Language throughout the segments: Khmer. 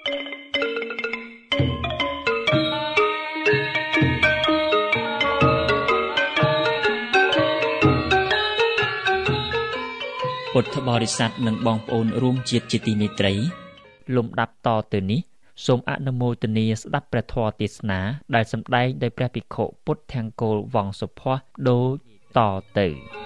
ពុទ្ធបរិស័ទនិងបងប្អូនរួមជាតិជាទីមេត្រីលំដាប់តទៅនេះសូមអនុមោទនាស្ដាប់ព្រះធម៌ទេសនាដែលសម្ដែងដោយព្រះភិក្ខុពុទ្ធង្គោលវង្សសុភ័ក្រដូចតទៅ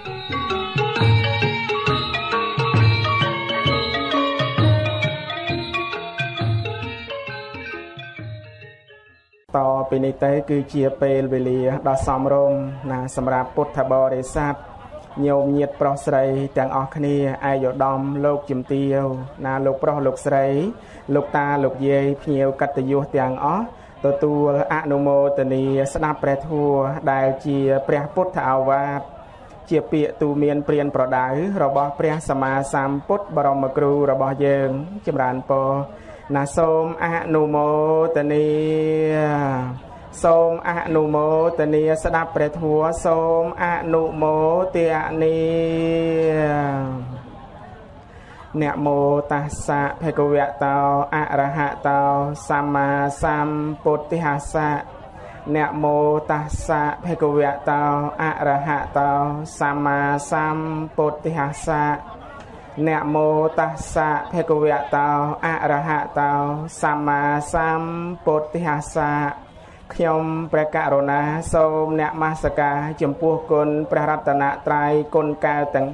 តពីនេះទៅគឺជាពេលវេលាដ៏សមរម្យណាសម្រាប់ពុទ្ធបរិស័ទញោមញាតិប្រុសស្រីទាំងអស់គ្នាអាយុដំលោកជំទាវណាលោកប្រុសលោកស្រីលោកតាលោកយាយភ្ញៀវកតញ្ញុទាំងអស់ទទួលអនុមោទនាស្ដាប់ព្រះធម៌ដែលជាព្រះពុទ្ធឱវាទជាពាក្យទូមានព្រានប្រដៅរបស់ព្រះសម្មាសម្ពុទ្ធបរមគ្រូរបស់យើងចម្រើនពរណាសូមអនុមោទនាសូមអនុមោទនាស្ដាប់ព្រះធម៌សូមអនុមោទនាนะโมตัสสะภะคะวะโตอะระหะโตสัมมาสัมพุทธัสสะนะโมตัสสะภะคะวะโตอะระหะโตสัมมาสัมพุทธัสสะนะโมตัสสะภะคะวะโตอะระหะโตสัมมาสัมพุทธัสสะខ្ញុំព្រះករុណាសូមនមស្ការចំពោះគុណព្រះរតនត្រ័យគុណកែវទាំង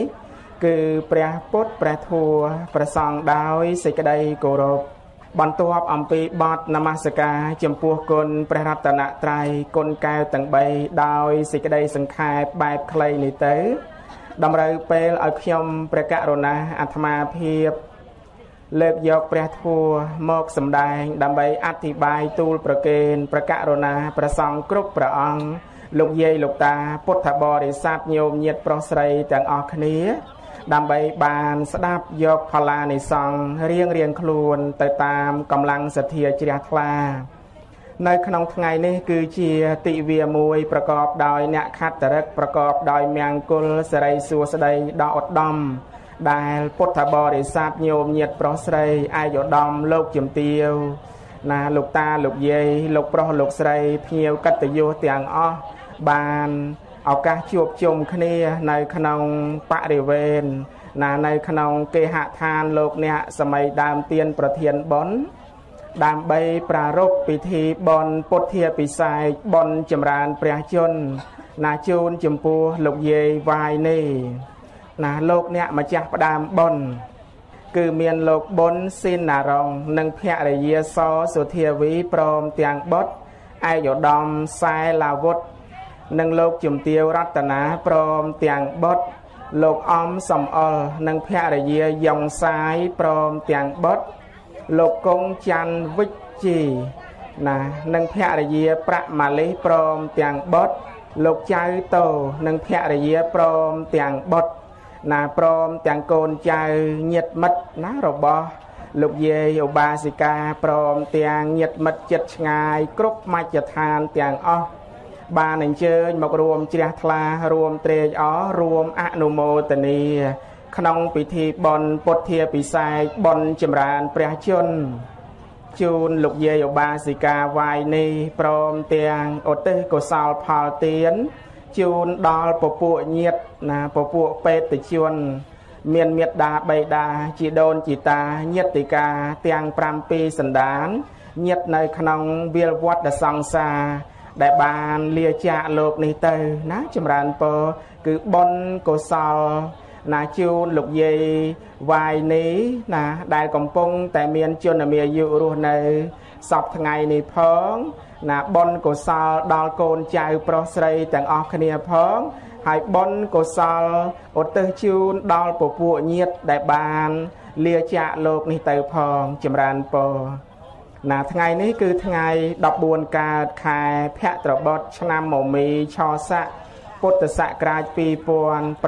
3គឺព្រះពុទ្ធព្រះធម៌ព្រះសង្ឃដោយសេចក្តីគោរពបន្ទាប់អំពីបទនមស្ការចំពោះគុណព្រះរតនត្រ័យគុណកែវទាំង3ដោយសេចក្តីសង្ខេបបែបខ្លីនេះទៅតម្រូវពេលឲ្យខ្ញុំព្រះករុណាអាត្មាភាពលើកយកព្រះធម៌មកសម្ដែងដើម្បីអធិប្បាយទូលប្រកេនព្រះករុណាព្រះសង្ឃគ្រប់ព្រះអង្គលោកយាយលោកតាពុទ្ធបរិស័ទញោមញាតិប្រុសស្រីទាំងអស់គ្នាដើម្បីបានស្ដាប់យកផល្លានិសង្ឃរៀងខ្លួនទៅតាមកម្លាំងសទ្ធាជ្រះថ្លានៅក្នុងថ្ងៃនេះគឺជាទិវាមួយប្រកបដោយអ្នកខត្តរិកប្រកបដោយមង្គលសិរីសួស្តីដ៏ឧត្តមដែលពុទ្ធបរិស័ទញោមញាតិប្រុសស្រីអាយុដំលោកជំទាវណាលោកតាលោកយាយលោកប្រុសលោកស្រីភ្ញៀវកតញ្ញុទាំងអស់បានឱកាសជួបជុំគ្នានៅក្នុងបរិវេណណានៅក្នុងគេហដ្ឋានលោកអ្នកសម័យដើមទៀនប្រធានបុណ្យដើម្បីប្រារព្ធពិធីបុណ្យពុទ្ធាពិសេសបុណ្យចម្រើនព្រះជន្មណាជូនចំពោះលោកយាយវាយនេះណាលោកអ្នកម្ចាស់ផ្ដើមបុណ្យគឺមានលោកបុណ្យស៊ីនណារងនិងភរិយាសសុធាវីព្រមទាំងបុត្រឯកឧត្តមសែឡាវុធនិងលោកជំទាវរតនាព្រមទាំងបុត្រលោកអំសំអល់និងភរិយាយ៉ុងសាយព្រមទាំងបុត្រលោកកុងច័ន្ទវិជ្ជាណានិងភរិយាប្រាក់ម៉ាលីព្រមទាំងបុត្រលោកចៅតូនិងភរិយាព្រមទាំងបុត្រណាព្រមទាំងកូនចៅញាតិមិត្តណារបស់លោកយាយឧបាសិកាព្រមទាំងញាតិមិត្តជិតឆ្ងាយគ្រប់មជ្ឈដ្ឋានទាំងអស់បានអញ្ជើញមករួមជ្រះថ្លារួមត្រេកអររួមអនុមោទនាក្នុងពិធីបុណ្យពុទ្ធាពិសេសបុណ្យចម្រើនព្រះជន្មជូនលោកយាយឧបាសិកាវាយនេះព្រមទាំងឧទ្ទិសកុសលផលទានជូនដល់ពពួកញាតិណាពពួកបេតិជនមានមេត្តាបិតាជីដូនជីតាញាតិកាទាំង7សន្តានញាតិនៅក្នុងវាលវត្តសង្សារដែលបានលាចាកលោកនេះទៅណាចម្រើនពរគឺបុណ្យកុសលណាជូនលោកយាយវាយនេះណាដែលកំពុងតែមានជនមាយុរស់នៅសពថ្ងៃនេះផងណាបុណ្យកុសលដល់កូនចៅប្រុសស្រីទាំងអស់គ្នាផងហើយបុណ្យកុសលឧទ្ទិសជូនដល់ពពួកញាតិដែលបានលាចាកលោកនេះទៅផងចម្រើនពរណាថ្ងៃនេះគឺថ្ងៃ14កើតខែភទ្របទឆ្នាំមមីឆស័កពុទ្ធសករាជ2558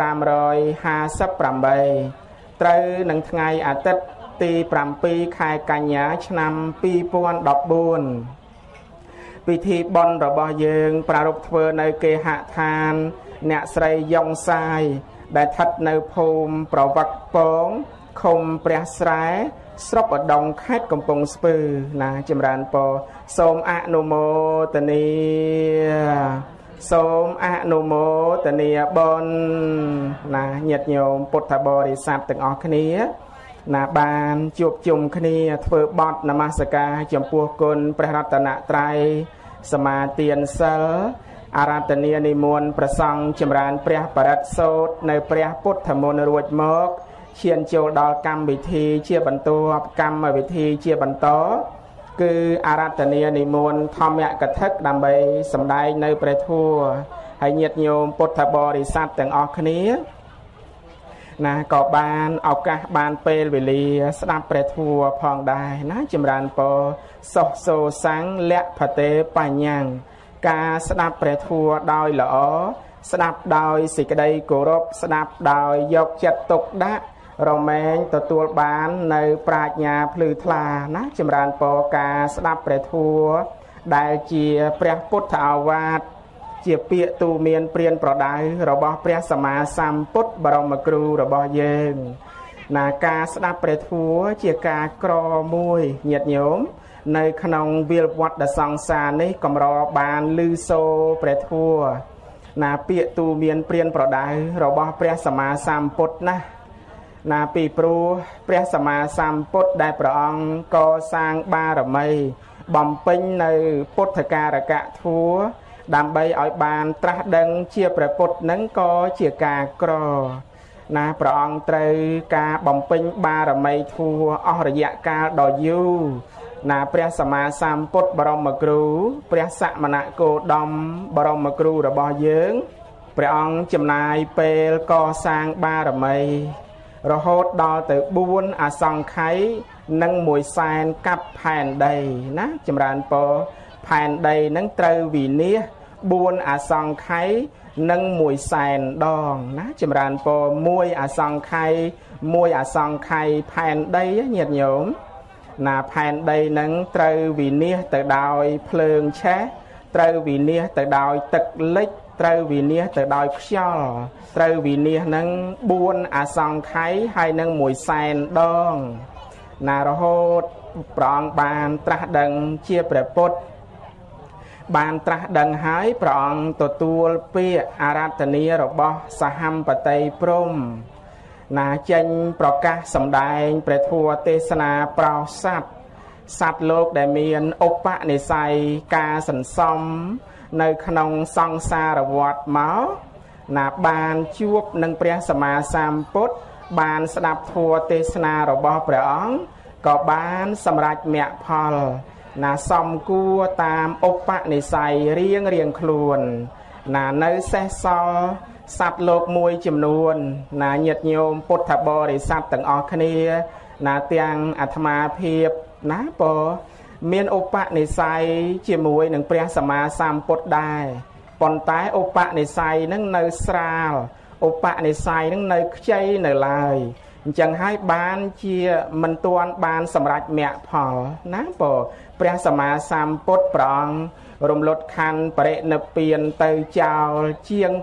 ត្រូវនឹងថ្ងៃអាទិត្យទី7ខែកញ្ញាឆ្នាំ2014ពិធីបុណ្យរបស់យើងប្រារព្ធធ្វើនៅគេហដ្ឋានអ្នកស្រីយ៉ុងសាយដែលស្ថិតនៅភូមិប្រវឹកពងឃុំព្រះស្រែស្រុកឧដុង្គខេត្តកំពង់ស្ពឺណាចម្រើនពរសូមអនុមោទនាសូមអនុមោទនាបុណ្យណាញាតិញោមពុទ្ធបរិស័ទទាំងអស់គ្នាណាបានជួបជុំគ្នាធ្វើបទនមស្ការចំពោះគុណព្រះរតនត្រ័យសមាទានសិលអារាធនានិមន្តព្រះសង្ឃចម្រើនព្រះបរិត្តសូត្រនៅព្រះពុទ្ធមន្តរួចមកឈានចូលដល់កម្មវិធីជាបន្តកម្មវិធីជាបន្តគឺអារាធនានិមន្តធម្មកថាដើម្បីសម្ដែងនៅព្រះធម៌ហើយញាតិញោមពុទ្ធបរិស័ទទាំងអស់គ្នាណាក៏បានឱកាសបានពេលវេលាស្ដាប់ព្រះធម៌ផងដែរណាចម្រើនពរសុខសូសាំងលក្ខតេបញ្ញាំងការស្ដាប់ព្រះធម៌ដោយល្អស្ដាប់ដោយសេចក្តីគោរពស្ដាប់ដោយយកចិត្តទុកដាក់រមែងទទួលបាននៅប្រាជ្ញាភ្លឺថ្លាណាចម្រើនពរការស្ដាប់ព្រះធម៌ដែលជាព្រះពុទ្ធឱវាទជាពាក្យទូមានព្រានប្រដៅរបស់ព្រះសម្មាសម្ពុទ្ធបរមគ្រូរបស់យើងណាការស្ដាប់ព្រះធម៌ជាការក្រមួយញាតិញោមនៅក្នុងវាលវត្តសង្សារនេះកម្របានឮសូរព្រះធម៌ណាពាក្យទូមានព្រានប្រដៅរបស់ព្រះសម្មាសម្ពុទ្ធណាពីព្រោះព្រះសម្មាសម្ពុទ្ធដែលព្រះអង្គកសាងបារមីបំពេញនៅពុទ្ធការកធម៌ដើម្បីឲ្យបានត្រាស់ដឹងជាព្រះពុទ្ធនឹងក៏ជាការក្រណាព្រះអង្គត្រូវការបំពេញបារមីធម៌អស់រយៈកាលដ៏យូរណាព្រះសម្មាសម្ពុទ្ធបរមគ្រូព្រះសមណគោតមបរមគ្រូរបស់យើងព្រះអង្គចំណាយពេលកសាងបារមីរហូតដល់ទៅ4អសង្ខ័យនិង1សែនកាប់ផែនដីណាចម្រើនពរផែនដីនឹងត្រូវវិនិច្ឆ័យ4អសង្ខ័យនិង1សែនដងណាចម្រើនពរ1អសង្ខ័យ1អសង្ខ័យផែនដីញាតិញោមណាផែនដីនឹងត្រូវវិនិច្ឆ័យទៅដោយភ្លើងឆេះត្រូវវិនិច្ឆ័យទៅដោយទឹកលិចត្រូវវិនិច្ឆ័យទៅដោយខ្យល់ត្រូវវិនិច្ឆ័យនឹង4អសង្ខ័យហើយនឹង1សែនដងណារហូតព្រះអង្គបានត្រាស់ដឹងជាព្រះពុទ្ធបានត្រាស់ដឹងហើយព្រះអង្គទទួលពាក្យអារាធនារបស់សហម្មបតីព្រហ្មណាចេញប្រកាសសម្ដែងព្រះធម៌ទេសនាប្រោសសត្វលោកដែលមានឧបនិស្ស័យការសន្សំនៅក្នុងសង្សារវដ្តមកណាបានជួបនឹងព្រះសម្មាសម្ពុទ្ធបានស្ដាប់ធម៌ទេសនារបស់ព្រះអង្គក៏បានសម្រេចមគ្គផលណាសំគួរតាមឧបនិស្ស័យរៀងខ្លួនណានៅសេសសល់សត្វលោកមួយចំនួនណាញាតិញោមពុទ្ធបរិស័ទទាំងអស់គ្នាណាទាំងអាត្មាភាពណាពមានឧបនិស្ស័យជាមួយនឹងព្រះសម្មាសម្ពុទ្ធដែរប៉ុន្តែឧបនិស្ស័យនឹងនៅស្រាលឧបនិស្ស័យនឹងនៅខ្ចីនៅឡើយអញ្ចឹងហើយបានជាមិនទាន់បានសម្រេចមគ្គផលណាព្រះសម្មាសម្ពុទ្ធព្រះអង្គរំលត់ខណ្ឌបរិនិព្វានទៅចោលជាង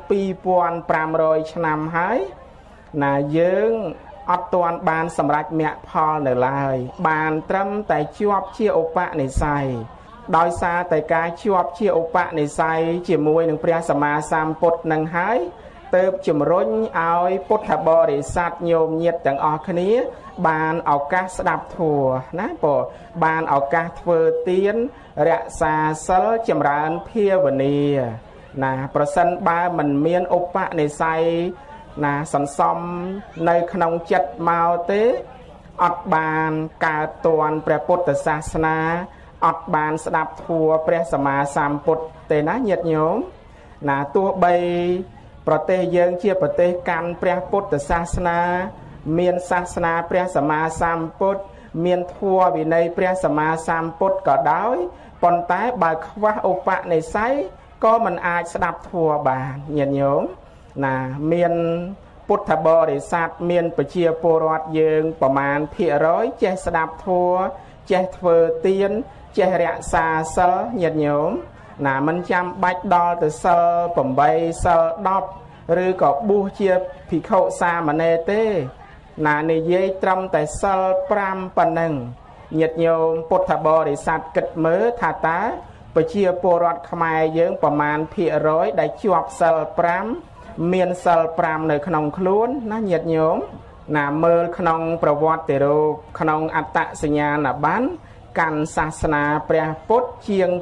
2500ឆ្នាំហើយណាយើងអត់ទាន់បានសម្រេចមគ្គផលនៅឡើយបានត្រឹមតែជាប់ជាឧបនិស្ស័យដោយសារតែការជាប់ជាឧបនិស្ស័យជាមួយនឹងព្រះសម្មាសម្ពុទ្ធនឹងហើយទើបជំរុញឲ្យពុទ្ធបរិស័ទញោមញាតិទាំងអស់គ្នាបានឱកាសស្ដាប់ធម៌ណាបានឱកាសធ្វើទានរក្សាសិលចម្រើនភាវនាណាប្រសិនបើមិនមានឧបនិស្ស័យណាសន្សំនៅក្នុងចិត្តមកទេអត់បានកើតទាន់ព្រះពុទ្ធសាសនាអត់បានស្ដាប់ធម៌ព្រះសម្មាសម្ពុទ្ធទេណាញាតិញោមណាទោះបីប្រទេសយើងជាប្រទេសកាន់ព្រះពុទ្ធសាសនាមានសាសនាព្រះសម្មាសម្ពុទ្ធមានធម៌វិន័យព្រះសម្មាសម្ពុទ្ធក៏ដោយប៉ុន្តែបើខ្វះឧបនិស្ស័យក៏មិនអាចស្ដាប់ធម៌បានញាតិញោមណាមានពុទ្ធបរិស័ទមានប្រជាពលរដ្ឋយើងប្រមាណភាគរយចេះស្ដាប់ធម៌ចេះធ្វើទានចេះរក្សាសិលញាតិញោមណាមិនចាំបាច់ដល់ទៅសិល8សិល10ឬក៏បួសជាភិក្ខុសាមណេរទេណានិយាយត្រឹមតែសិល5ប៉ុណ្ណឹងញាតិញោមពុទ្ធបរិស័ទគិតមើលថាតើប្រជាពលរដ្ឋខ្មែរយើងប្រមាណភាគរយដែលជាប់សិល5មានសិល5នៅក្នុងខ្លួនណាញាតិញោមណាមើលក្នុងប្រវត្តិរូបក្នុងអត្តសញ្ញាណប័ណ្ណកាន់សាសនាព្រះពុទ្ធជាង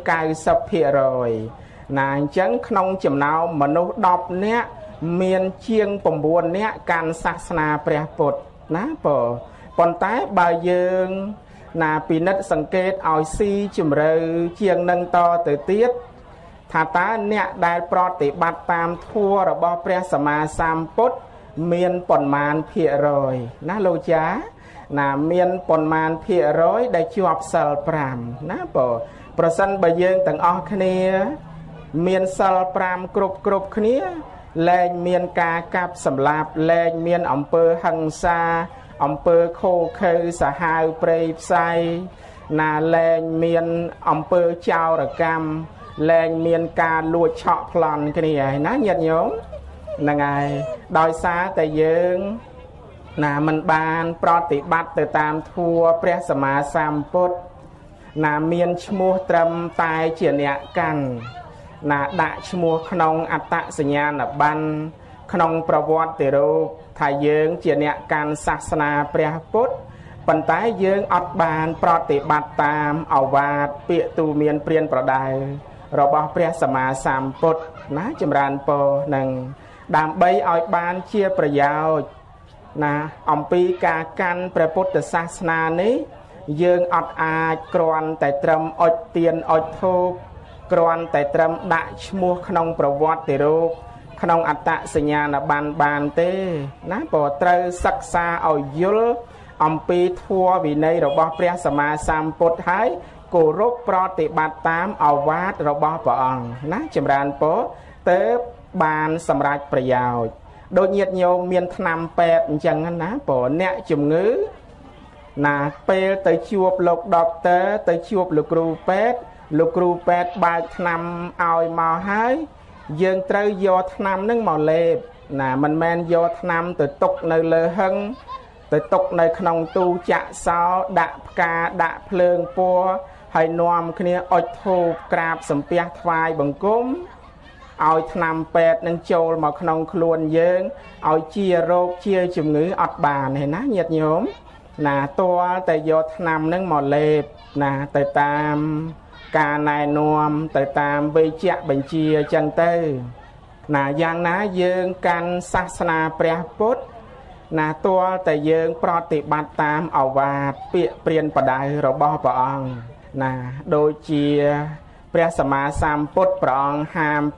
90% ណាអញ្ចឹងក្នុងចំណោមមនុស្ស10នាក់មានជាង9នាក់កាន់សាសនាព្រះពុទ្ធណាប៉ុន្តែបើយើងណាពិនិត្យសង្កេតឲ្យស៊ីជម្រៅជាងនឹងតទៅទៀតថាតើអ្នកដែលប្រតិបត្តិតាមធម៌របស់ព្រះសម្មាសម្ពុទ្ធមានប៉ុន្មានភាគរយណាលោកចាណាមានប៉ុន្មានភាគរយដែលជាប់សិល5ណាប្រសិនបើយើងទាំងអស់គ្នាមានសិល5គ្រប់គ្នាលែងមានការកាប់សម្លាប់លែងមានអំពើហិង្សាអំពើខូខើសាហាវព្រៃផ្សៃណាលែងមានអំពើចោរកម្មលែងមានការលួចឆក់ប្លន់គ្នាហើយណាញាតិញោមហ្នឹងហើយដោយសារតែយើងណាមិនបានប្រតិបត្តិទៅតាមធម៌ព្រះសម្មាសម្ពុទ្ធណាមានឈ្មោះត្រឹមតែជាអ្នកកាន់ណាដាក់ឈ្មោះក្នុងអត្តសញ្ញាណប័ណ្ណក្នុងប្រវត្តិរូបថាយើងជាអ្នកកាន់សាសនាព្រះពុទ្ធប៉ុន្តែយើងអត់បានប្រតិបត្តិតាមឱវាទពាក្យទូមានព្រានប្រដៅរបស់ព្រះសម្មាសម្ពុទ្ធណាចម្រើនពរនឹងដើម្បីឲ្យបានជាប្រយោជន៍ណាអំពីការកាន់ព្រះពុទ្ធសាសនានេះយើងអត់អាចគ្រាន់តែត្រឹមអុជទៀនអុជធូបគ្រាន់តែត្រឹមដាក់ឈ្មោះក្នុងប្រវត្តិរូបក្នុងអត្តសញ្ញាណប័ណ្ណបានទេណាព្រោះត្រូវសិក្សាឲ្យយល់អំពីធម៌វិន័យរបស់ព្រះសម្មាសម្ពុទ្ធហើយគោរពប្រតិបត្តិតាមឱវាទរបស់ព្រះអង្គណាចម្រើនពរទៅបានសម្រេចប្រយោជន៍ដូចញាតិញោមមានថ្នាំពេទ្យអញ្ចឹងណាព្រោះអ្នកជំងឺណាពេលទៅជួបលោកដុកទ័រទៅជួបលោកគ្រូពេទ្យលោកគ្រូពេទ្យបើកថ្នាំឲ្យមកហើយយើងត្រូវយកថ្នាំនឹងមកលេបណាមិនមែនយកថ្នាំទៅទុកនៅលើហឹងទៅទុកនៅក្នុងទូចាក់សោដាក់ផ្កាដាក់ភ្លើងពណ៌ហើយនាំគ្នាអុជធូបក្រាបសំពះថ្វាយបង្គំឲ្យថ្នាំពេទ្យនឹងចូលមកក្នុងខ្លួនយើងឲ្យជារោគជាជំងឺអត់បានទេណាញាតិញោមណាទាល់តែយកថ្នាំនឹងមកលេបណាទៅតាមការណែនាំទៅតាមវេជ្ជបញ្ជាអញ្ចឹងទៅណាយ៉ាងណាយើងកាន់សាសនាព្រះពុទ្ធណាទាល់តែយើងប្រតិបត្តិតាមឱវាទពាក្យព្រានប្រដៅរបស់ព្រះអង្គណាដូចជាព្រះសម្មាសម្ពុទ្ធព្រះអង្គហាម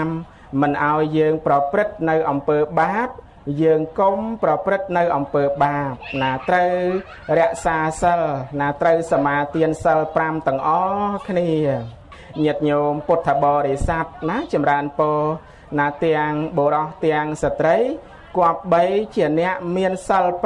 5មិនឲ្យយើងប្រព្រឹត្តនៅអំពើបាបយើងកុំប្រព្រឹត្តនៅអំពើបាបណាត្រូវរក្សាសិលណាត្រូវសមាទានសិល5ទាំងអស់គ្នាញាតិញោមពុទ្ធបរិស័ទណាចម្រើនពរណាទាំងបុរសទាំងស្ត្រីគប្បីជាអ្នកមានសិល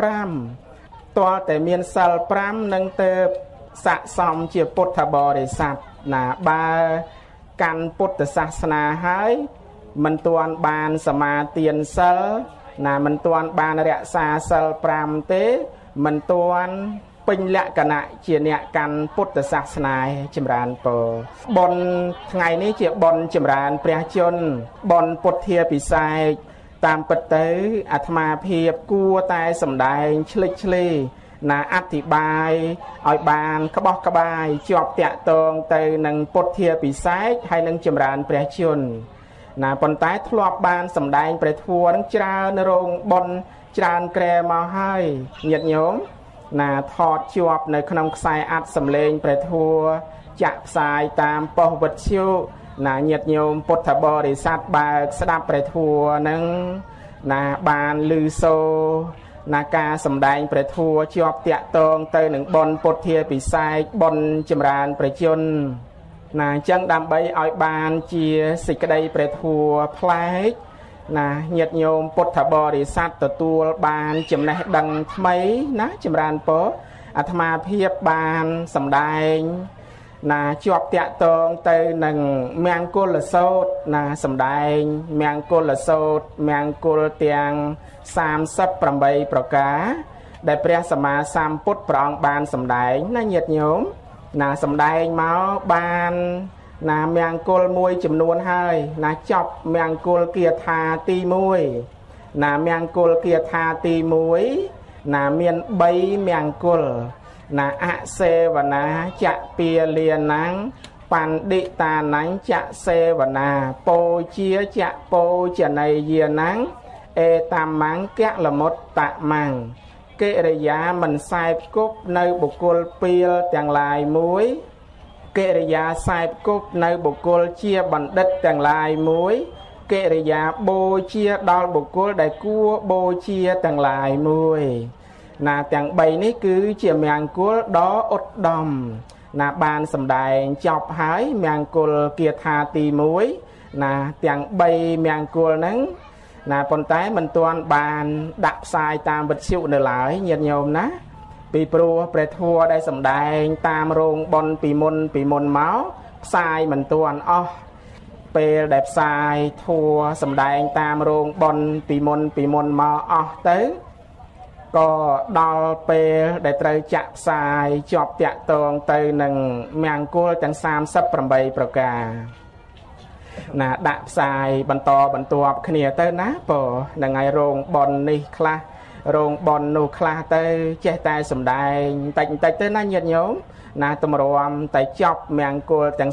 5ទាល់តែមានសិល5នឹងទៅស័ក្តិសមជាពុទ្ធបរិស័ទណាបើកាន់ពុទ្ធសាសនាហើយមិនទាន់បានសមាទានសិលណាមិនទាន់បានរក្សាសិល5ទេមិនទាន់ពេញលក្ខណៈជាអ្នកកាន់ពុទ្ធសាសនាចម្រើនពរបុណ្យថ្ងៃនេះជាបុណ្យចម្រើនព្រះជន្មបុណ្យពុទ្ធាពិសេសតាមពិតទៅអាត្មាភាពគួរតែសម្ដែងឆ្លេចឆ្លេណាអធិប្បាយឲ្យបានក្បោះក្បាយជាប់តាក់ទងទៅនឹងពុទ្ធាពិសេសហើយនឹងចម្រើនព្រះជន្មណាប៉ុន្តែធ្លាប់បានសម្ដែងព្រះធម៌នឹងច្រើនរោងបុណ្យច្រើនក្រែមកហើយញាតិញោមណាថតជាប់នៅក្នុងខ្សែអត្ថសំឡេងព្រះធម៌ចាក់ផ្សាយតាមប៉ុស្តិ៍វិទ្យុណាញាតិញោមពុទ្ធបរិស័ទបើកស្ដាប់ព្រះធម៌នឹងណាបានឮសូរណាការសម្ដែងព្រះធម៌ជាប់តាក់ទងទៅនឹងបុណ្យពុទ្ធាពិសេសបុណ្យចម្រើនព្រះជន្មណាអញ្ចឹងដើម្បីឲ្យបានជាសេចក្តីព្រះធម៌ប្លែកណាញាតិញោមពុទ្ធបរិស័ទទទួលបានចំណេះដឹងថ្មីណាចម្រើនពរអាត្មាភាពបានសម្ដែងណាជាប់តាក់ទងទៅនឹងមង្គលសូត្រណាសម្ដែងមង្គលសូត្រមង្គលទាំង38ប្រការដែលព្រះសម្មាសម្ពុទ្ធព្រះអង្គបានសម្ដែងណាញាតិញោមណាសម្ដែងមកបានណាមង្គលមួយចំនួនហើយណាចប់មង្គលគាថាទី1ណាមង្គលគាថាទី1ណាមាន3មង្គលណាអសេវនាចពាលានាងបណ្ឌិតានាងចសេវនាពោជាចពោចន័យយានាងអេតាមង្គកលមុតតមង្គកិរិយាមិនសែបគប់នៅបុគ្គលពីលទាំងឡាយមួយកិរិយាសែបគប់នៅបុគ្គលជាបណ្ឌិតទាំងឡាយមួយកិរិយាបូជាដល់បុគ្គលដែលគួរបូជាទាំងឡាយមួយណាទាំង3នេះគឺជាមង្គលដ៏ឧត្តមណាបានសម្ដែងចប់ហើយមង្គលគាថាទី1ណាទាំង3មង្គលហ្នឹងណាប៉ុន្តែមិនទាន់បានដាក់ផ្សាយតាមវិទ្យុនៅឡើយញាតិញោមណាពីព្រោះព្រះធម៌ដែលសម្ដែងតាមរោងបុណ្យពីមុនមកផ្សាយមិនទាន់អស់ពេលដែលផ្សាយធម៌សម្ដែងតាមរោងបុណ្យពីមុនមកអស់ទៅក៏ដល់ពេលដែលត្រូវចាក់ផ្សាយជាប់តាក់ទងទៅនឹងមង្គលទាំង38ប្រការណាដាក់ផ្សាយបន្តបន្ទាប់គ្នាទៅណាព្រោះនឹងឲ្យរោងបុណ្យនេះខ្លះរោងបុណ្យនោះខ្លះទៅចេះតែសម្ដែងបន្តិចទៅណាញាតិញោមណាតម្រាំតែចប់មង្គលទាំង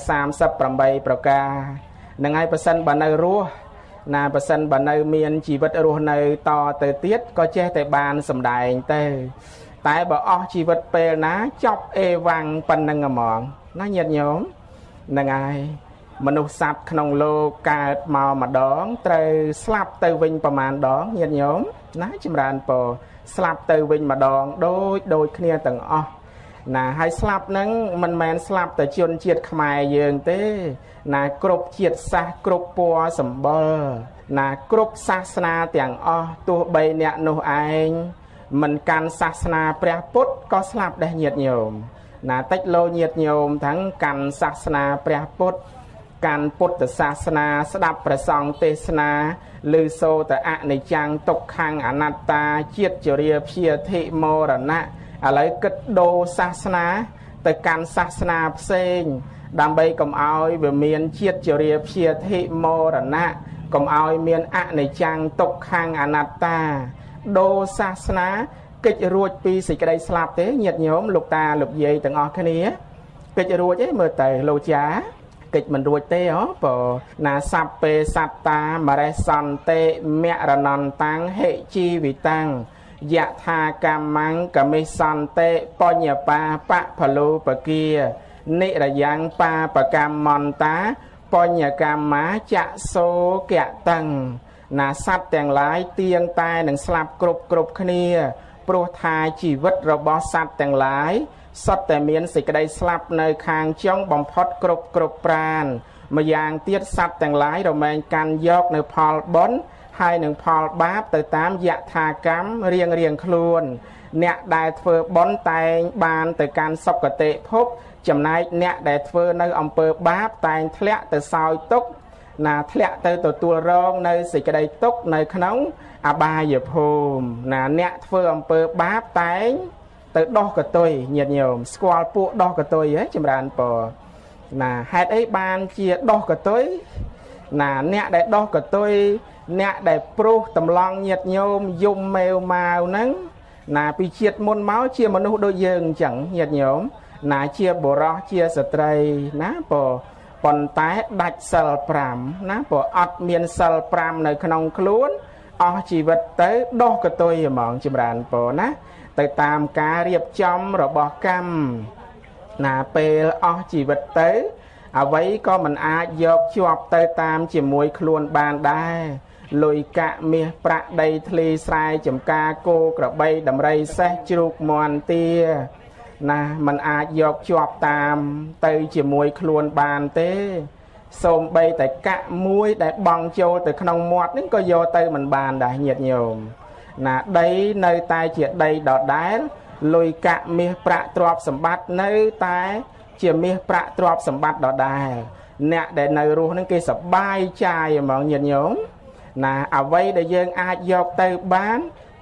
38ប្រការនឹងឲ្យប្រសិនបើនៅរស់ណាប្រសិនបើនៅមានជីវិតរស់នៅតទៅទៀតក៏ចេះតែបានសម្ដែងទៅតែបើអស់ជីវិតពេលណាចប់អេវ៉ាំងប៉ុណ្ណឹងហ្មងណាញាតិញោមនឹងហើយមនុស្សសត្វក្នុងលោកកើតមកម្ដងត្រូវស្លាប់ទៅវិញប្រមាណដងញាតិញោមណាចម្រើនពរស្លាប់ទៅវិញម្ដងដូចគ្នាទាំងអស់ណាហើយស្លាប់ហ្នឹងមិនមែនស្លាប់តែជនជាតិខ្មែរយើងទេណាគ្រប់ជាតិសាសន៍គ្រប់ពណ៌សម្បុរណាគ្រប់សាសនាទាំងអស់ទោះបីអ្នកនោះឯងមិនកាន់សាសនាព្រះពុទ្ធក៏ស្លាប់ដែរញាតិញោមណាតិចលោញាតិញោមទាំងកាន់សាសនាព្រះពុទ្ធកាន់ពុទ្ធសាសនាស្ដាប់ព្រះសង្ឃទេសនាឮសូរតែអនិច្ចំទុក្ខំអនត្តាជាតិជរាព្យាធិមរណៈឥឡូវគិតដូរសាសនាទៅកាន់សាសនាផ្សេងដើម្បីកុំឲ្យវាមានជាតិជរាព្យាធិមរណៈកុំឲ្យមានអនិច្ចំទុក្ខំអនត្តាដូរសាសនាកិច្ចរួចពីសេចក្តីស្លាប់ទេញាតិញោមលោកតាលោកយាយទាំងអស់គ្នាកិច្ចរួចទេមើលទៅលោកចាកិច្ចមិនរួចទេហ៎ព្រោះណាសัพពេសត្តាមរេសន្តិមរណន្តាំងហិជីវិតាំងយថាកម្មੰកមិសន្តិបញ្ញបាបផលូបគានិរយ៉ាងបាបកម្មន្តាបញ្ញកម្មាចសោកតੰណាសត្វទាំងឡាយទៀងតែនឹងស្លាប់គ្រប់គ្នាព្រោះថាជីវិតរបស់សត្វទាំងឡាយសុទ្ធតែមានសេចក្តីស្លាប់នៅខាងចុងបំផុតគ្រប់ប្រាណម្យ៉ាងទៀតសត្វទាំងឡាយរមែងកាន់យកនៅផលបុណ្យហើយនឹងផលបាបទៅតាមយថាកម្មរៀងខ្លួនអ្នកដែលធ្វើបុណ្យតែងបានទៅកាន់សុគតិភពចំណែកអ្នកដែលធ្វើនៅអំពើបាបតែងធ្លាក់ទៅសោយទុក្ខណាធ្លាក់ទៅទទួលរងនៅសេចក្តីទុក្ខនៅក្នុងអបាយភូមិណាអ្នកធ្វើអំពើបាបតែងទៅដោះកតុយញាតិញោមស្គាល់ពួកដោះកតុយហ៎ចម្រើនពរណាហេតុអីបានជាដោះកតុយណាអ្នកដែលដោះកតុយអ្នកដែលព្រោះតម្លង់ញាតិញោមយំមេវម៉ាវហ្នឹងណាពីជាតិមុនមកជាមនុស្សដូចយើងអញ្ចឹងញាតិញោមណាជាបុរសជាស្ត្រីណាប៉ុន្តែដាច់សិល5ណាព្រោះអត់មានសិល5នៅក្នុងខ្លួនអស់ជីវិតទៅដោះកតុយហ្មងចម្រើនពរណាទៅតាមការរៀបចំរបស់កម្មណាពេលអស់ជីវិតទៅអ្វីក៏មិនអាចយកជាប់ទៅតាមជាមួយខ្លួនបានដែរលុយកាក់មាសប្រាក់ដីធ្លីស្រែចម្ការគោក្របីដំរីសេះជ្រូកមាន់ទាណាมันអាចយកជាប់តាមទៅជាមួយខ្លួនបានទេសូម្បីតែកាក់មួយដែលបង់ចូលទៅក្នុងមាត់នេះក៏យកទៅមិនបានដែរញាតិញោមណាដីនៅតែជាដីដដែលលុយកាក់មាសប្រាក់ទ្រព្យសម្បត្តិនៅតែជាមាសប្រាក់ទ្រព្យសម្បត្តិដដែលអ្នកដែលនៅរស់នឹងគេសប្បាយចាយហ្មងញាតិញោមណាអ្វីដែលយើងអាចយកទៅបាន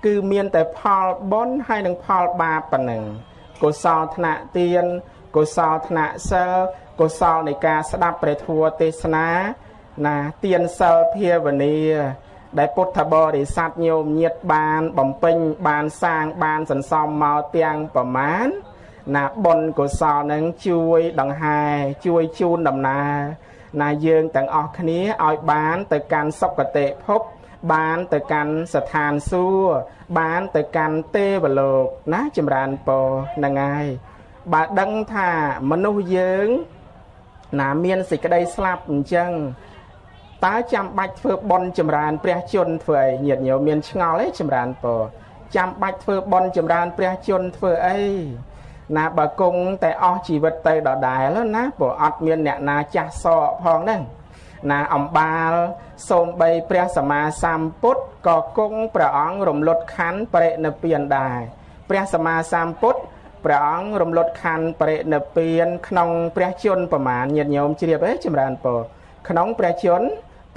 គឺមានតែផលបុណ្យហើយនឹងផលបាបប៉ុណ្ណឹងកុសលថ្នាក់ទានកុសលថ្នាក់សិលកុសលនៃការស្ដាប់ព្រះធម៌ទេសនាណាទានសិលភាវនាដែលពុទ្ធបរិស័ទញោមញាតបានបំពេញបានសាងបានសន្សំមកទាំងប្រមាណណាបុណ្យកុសលនឹងជួយដង្ហែជួយជូនដំណើរណាយើងទាំងអស់គ្នាឲ្យបានទៅកាន់សុគតិភពបានទៅកាន់ស្ថានសួគ៌បានទៅកាន់ទេវលោកណាចម្រើនពរនឹងហើយបើដឹងថាមនុស្សយើងណាមានសេចក្តីស្លាប់អញ្ចឹងតើចាំបាច់ធ្វើបុណ្យចម្រើនព្រះជន្មធ្វើអីញាតិញោមមានឆ្ងល់ទេចម្រើនពរចាំបាច់ធ្វើបុណ្យចម្រើនព្រះជន្មធ្វើអីណាបើគង់តែអស់ជីវិតទៅដដែលណាព្រោះអត់មានអ្នកណាចាស់សក់ផងហ្នឹងណាអំបាលសូម្បីព្រះសម្មាសម្ពុទ្ធក៏គង់ព្រះអង្គរំលត់ខណ្ឌបរិនិព្វានដែរព្រះសម្មាសម្ពុទ្ធព្រះអង្គរំលត់ខណ្ឌបរិនិព្វានក្នុងព្រះជន្មប្រមាណញាតិញោមជ្រាបទេចម្រើនពរក្នុងព្រះជន្ម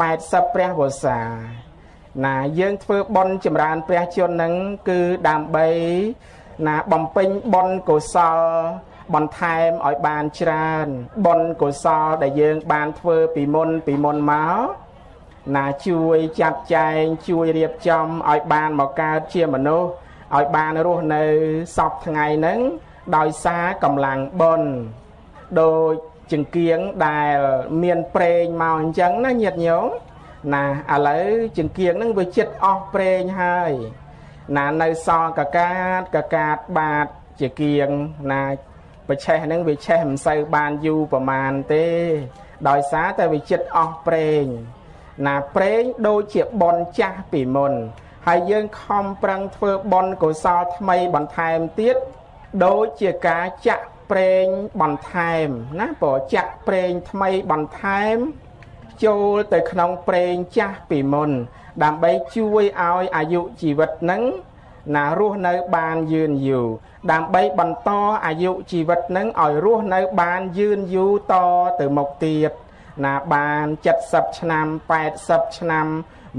80ព្រះវស្សាណាយើងធ្វើបុណ្យចម្រើនព្រះជន្មហ្នឹងគឺដើម្បីណាបំពេញបុណ្យកុសលបន្ថែមឲ្យបានច្រើនបុណ្យកុសលដែលយើងបានធ្វើពីមុនមកណាជួយចាត់ចែងជួយរៀបចំឲ្យបានមកកើតជាមនុស្សឲ្យបានរស់នៅសពថ្ងៃហ្នឹងដោយសារកម្លាំងបុណ្យដូចចង្គៀងដែលមានប្រេងមកអញ្ចឹងណាញាតិញោមណាឥឡូវចង្គៀងហ្នឹងវាចិត្តអស់ប្រេងហើយណានៅសល់កកាតបាតជាគៀងណាបច្ឆេះហ្នឹងវាឆេះមិនសូវបានយូរប្រមាណទេដោយសារតែវាចិត្តអស់ប្រេងណាប្រេងដូចជាបុណ្យចាស់ពីមុនហើយយើងខំប្រឹងធ្វើបុណ្យកុសលថ្មីបន្ថែមទៀតដូចជាការចាក់ប្រេងបន្ថែមណាព្រោះចាក់ប្រេងថ្មីបន្ថែមចូលទៅក្នុងប្រេងចាស់ពីមុនដើម្បីជួយឲ្យអាយុជីវិតហ្នឹងណារស់នៅបានយឺនយូរដើម្បីបន្តអាយុជីវិតហ្នឹងឲ្យរស់នៅបានយឺនយូរតទៅមុខទៀតណាបាន70ឆ្នាំ80ឆ្នាំ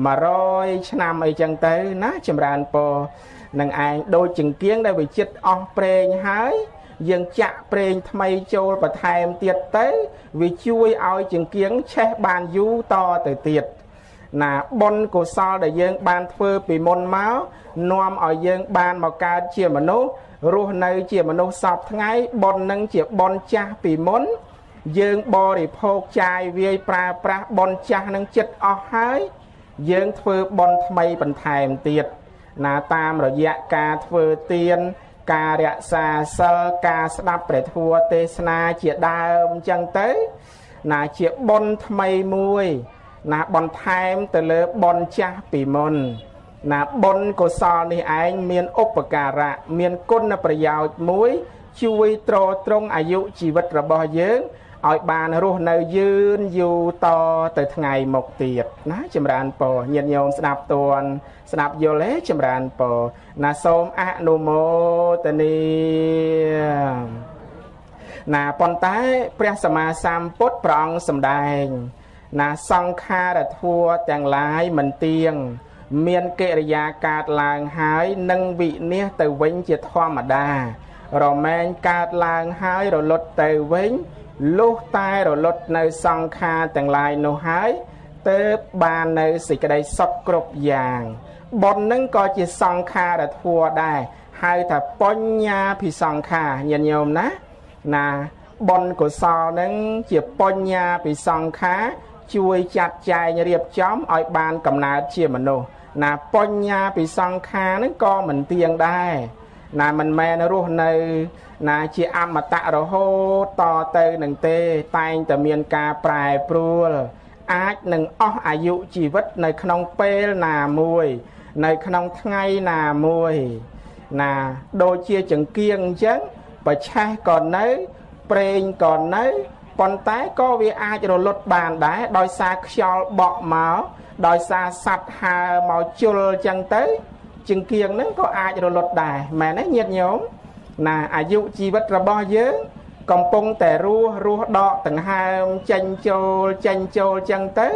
100ឆ្នាំអីចឹងទៅណាចម្រើនពរនឹងឯងដូចចង្គៀងដែលវាចិត្តអស់ប្រេងហើយយើងចាក់ប្រេងថ្មីចូលបន្ថែមទៀតទៅវាជួយឲ្យចង្គៀងឆេះបានយូរតទៅទៀតណាបុណ្យកុសលដែលយើងបានធ្វើពីមុនមកនាំឲ្យយើងបានមកកើតជាមនុស្សរស់នៅជាមនុស្សសពថ្ងៃបុណ្យនឹងជាបុណ្យចាស់ពីមុនយើងបរិភោគចាយវាយប្រើប្រាស់បុណ្យចាស់នឹងចិត្តអស់ហើយយើងធ្វើបុណ្យថ្មីបន្ថែមទៀតណាតាមរយៈការធ្វើទានការរក្សាសិលការស្ដាប់ព្រះធម៌ទេសនាជាដើមអញ្ចឹងទៅណាជាបុណ្យថ្មីមួយណាបន្ថែមទៅលើបុណ្យចាស់ពីមុនណាបុណ្យកុសលនេះឯងមានឧបការៈមានគុណប្រយោជន៍មួយជួយទ្រទ្រង់អាយុជីវិតរបស់យើងឲ្យបានរស់នៅយឺនយូរតទៅថ្ងៃមុខទៀតណាចម្រើនពរញាតិញោមស្ដាប់តួនស្ដាប់យល់ទេចម្រើនពរណាសូមអនុមោទនាណាប៉ុន្តែព្រះសម្មាសម្ពុទ្ធព្រះអង្គសម្ដែងណាសង្ខារធัวទាំងឡាយមិនទៀងមានកិរិយាកើតឡើងហើយនឹងវិនិច្ឆ័យទៅវិញជាធម្មតារមែងកើតឡើងហើយរលត់ទៅវិញលុះតែរលត់នៅសង្ខារទាំងឡាយនោះហើយទើបបាននៅសេចក្តីសុខគ្រប់យ៉ាងបុណ្យនឹងក៏ជាសង្ខារធัวដែរហៅថាបញ្ញាភិសង្ខារញាតិញោមណាបុណ្យកុសលនឹងជាបញ្ញាភិសង្ខារជួយចាត់ចែងរៀបចំឲ្យបានកំណើតជាមនុស្សណាបញ្ញាភិសង្ខារនឹងក៏មិនទៀងដែរណាមិនមែនរស់នៅណាជាអមតៈរហូតតទៅនឹងទេតែងតែមានការប្រែប្រួលអាចនឹងអស់អាយុជីវិតនៅក្នុងពេលណាមួយនៅក្នុងថ្ងៃណាមួយណាដូចជាចង្គៀងអញ្ចឹងបច្ឆេះក៏នៅប្រេងក៏នៅប៉ុន្តែក៏វាអាចរលត់បានដែរដោយសារខ្យល់បក់មកដោយសារសត្វហើរមកជុលអញ្ចឹងទៅចង្គៀងហ្នឹងក៏អាចរលត់ដែរមែនទេញាតិញោមណាអាយុជីវិតរបស់យើងកំពុងតែរស់ដកដង្ហើមចេញចូលចឹងទៅ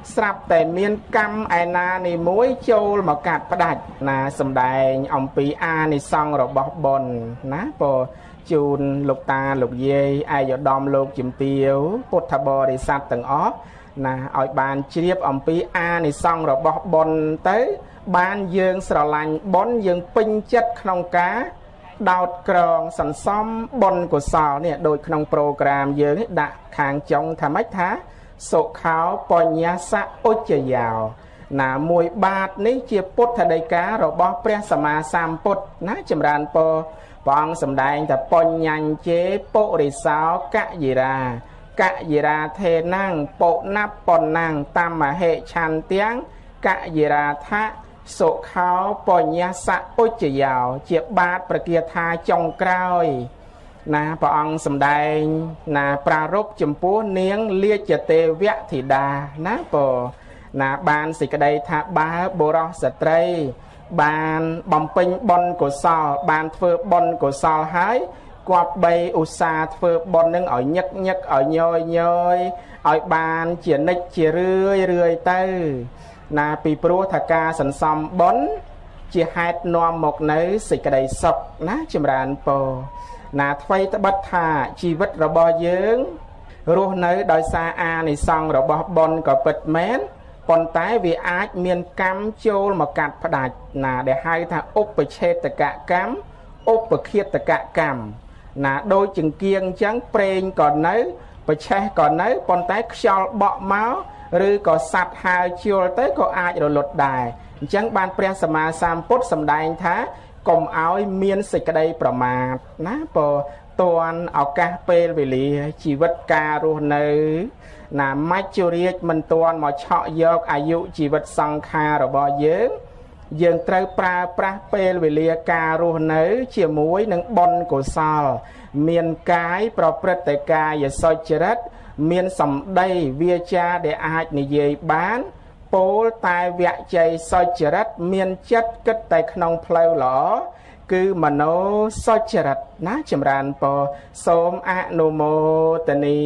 ស្រាប់តែមានកម្មឯណានេះមួយចូលមកកាត់ផ្ដាច់ណាសម្ដែងអំពីអានិសង្ឃរបស់បុណ្យណាពោជូនលោកតាលោកយាយអាយឧត្តមលោកជំទាវពុទ្ធបរិស័ទទាំងអស់ណាឲ្យបានជ្រាបអំពីអានិសង្ឃរបស់បុណ្យទៅបានយើងស្រឡាញ់បុណ្យយើងពេញចិត្តក្នុងការដោតក្រងសន្សំបុណ្យកុសលនេះដូចក្នុងប្រូក្រាមយើងនេះដាក់ខាងចុងថាម៉េចថាសុខោបញ្ញសៈឧច្ចយោណាមួយបាតនេះជាពុទ្ធដីការបស់ព្រះសម្មាសម្ពុទ្ធណាចម្រើនពរព្រះអង្គសម្ដែងថាបញ្ញញ្ជេពុរិសោកយិរាកយិរាធេណੰពុណាប់ប៉ុណ្ណੰតាមហេឆន្ទាំងកយិរាថៈសុខោបញ្ញសៈឧច្ចយោជាបាតប្រគាថាចុងក្រោយណាព្រះអង្គសម្ដែងណាប្រារព្ធចំពោះនាងលាជទេវធីតាណាពោណាបានសេចក្តីថាបើបុរសស្ត្រីបានបំពេញបុណ្យកុសលបានធ្វើបុណ្យកុសលហើយគប្បីឧស្សាហ៍ធ្វើបុណ្យនឹងឲ្យញឹកញឹកឲ្យញយញយឲ្យបានជានិច្ចជារឿយទៅណាពីព្រោះថាការសន្សំបុណ្យជាហេតុនាំមកនៅសេចក្តីសុខណាចម្រើនពរណាថ្មីត្បិតថាជីវិតរបស់យើងរស់នៅដោយសារអានិសង្ឃរបស់បុណ្យក៏ពិតមែនប៉ុន្តែវាអាចមានកម្មចូលមកកាត់ផ្ដាច់ណាដែលហៅថាឧបច្ឆេតកកម្មឧបឃាតកកម្មណាដូចចង្គៀងអញ្ចឹងប្រេងក៏នៅបច្ឆេះក៏នៅប៉ុន្តែខ្យល់បក់មកឬក៏សត្វហើរជល់ទៅក៏អាចរលត់ដែរអញ្ចឹងបានព្រះសម្មាសម្ពុទ្ធសម្ដែងថាកុំឲ្យមានសេចក្តីប្រមាទណាព្រោះតាន់ឱកាសពេលវេលាជីវិតការរស់នៅណាមច្ចុរាជមិនតាន់មកឆក់យកអាយុជីវិតសង្ខាររបស់យើងត្រូវប្រើប្រាស់ពេលវេលាការរស់នៅជាមួយនឹងបុណ្យកុសលមានកាយប្រព្រឹត្តតែកាយសុចរិតមានសម្ដីវាចាដែលអាចនិយាយបានពោលតែវជ័យសុចរិតមានចិត្តគិតតែក្នុងផ្លូវល្អគឺមโนសុចរិតណាចម្រើនពរសូមអនុមោទនា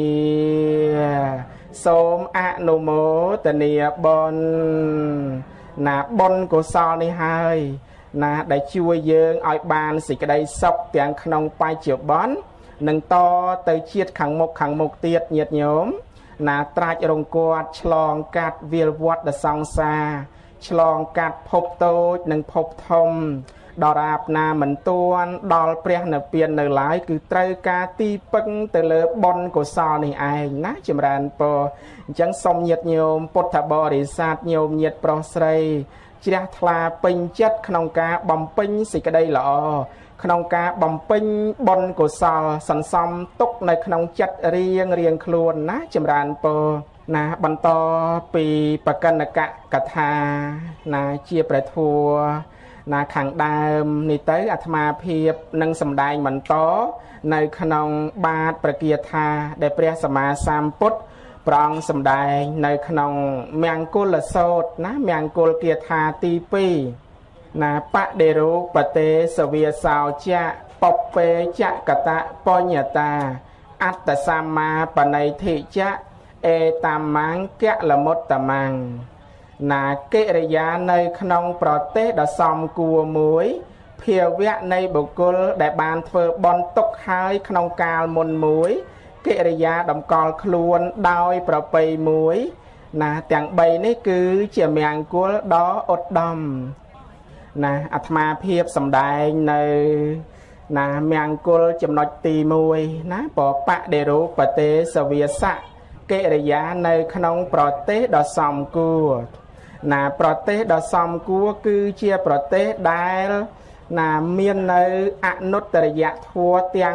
សូមអនុមោទនាបុណ្យណាបុណ្យកុសលនេះហើយណាដែលជួយយើងឲ្យបានសេចក្តីសុខទាំងក្នុងបច្ចុប្បន្ននឹងតទៅជាតិខាងមុខទៀតញាតិញោមណាត្រាច់រង្គត់ឆ្លងកាត់វាលវត្តសង្សារឆ្លងកាត់ភពតូចនិងភពធំដរាបណាមិនទាន់ដល់ព្រះនិព្វាននៅឡើយគឺត្រូវការទីពឹងទៅលើបុណ្យកុសលនេះឯងណាចម្រើនពរអញ្ចឹងសូមញាតិញោមពុទ្ធបរិស័ទញោមញាតិប្រុសស្រីជ្រះថ្លាពេញចិត្តក្នុងការបំពេញសេចក្តីល្អក្នុងការបំពេញបុណ្យកុសលសន្សំទុកនៅក្នុងចិត្តរៀងខ្លួនណាចម្រើនពរណាបន្តពីបកណ្ណកកថាណាជាព្រះធម៌ណាខាងដើមនេះទៅអាត្មាភាពនឹងសម្ដែងបន្តនៅក្នុងបាតប្រគាថាដែលព្រះសម្មាសម្ពុទ្ធព្រះអង្គសម្ដែងនៅក្នុងមង្គលសូត្រណាមង្គលគាថាទី2ណាបដិរូបតេសវាសោចៈពពេចកតៈបញ្ញតាអត្តសម្មាបណៃធិចៈអេតាមង្គៈលមុតតមੰណាកិរិយានៅក្នុងប្រទេសដ៏សមគួរមួយភាវៈនៃបុគ្គលដែលបានធ្វើបុណ្យទុកហើយក្នុងកាលមុនមួយកិរិយាតម្កល់ខ្លួនដោយប្រពៃមួយណាទាំង3នេះគឺជាមង្គលដ៏ឧត្តមណាអាត្មាភាពសម្ដែងនៅណាមង្គលចំណុចទី1ណាបបដិរូបតេសវាសៈកិរិយានៅក្នុងប្រទេសដ៏សមគួរណាប្រទេសដ៏សមគួរគឺជាប្រទេសដែលណាមាននៅអនុត្តរិយធម៌ទាំង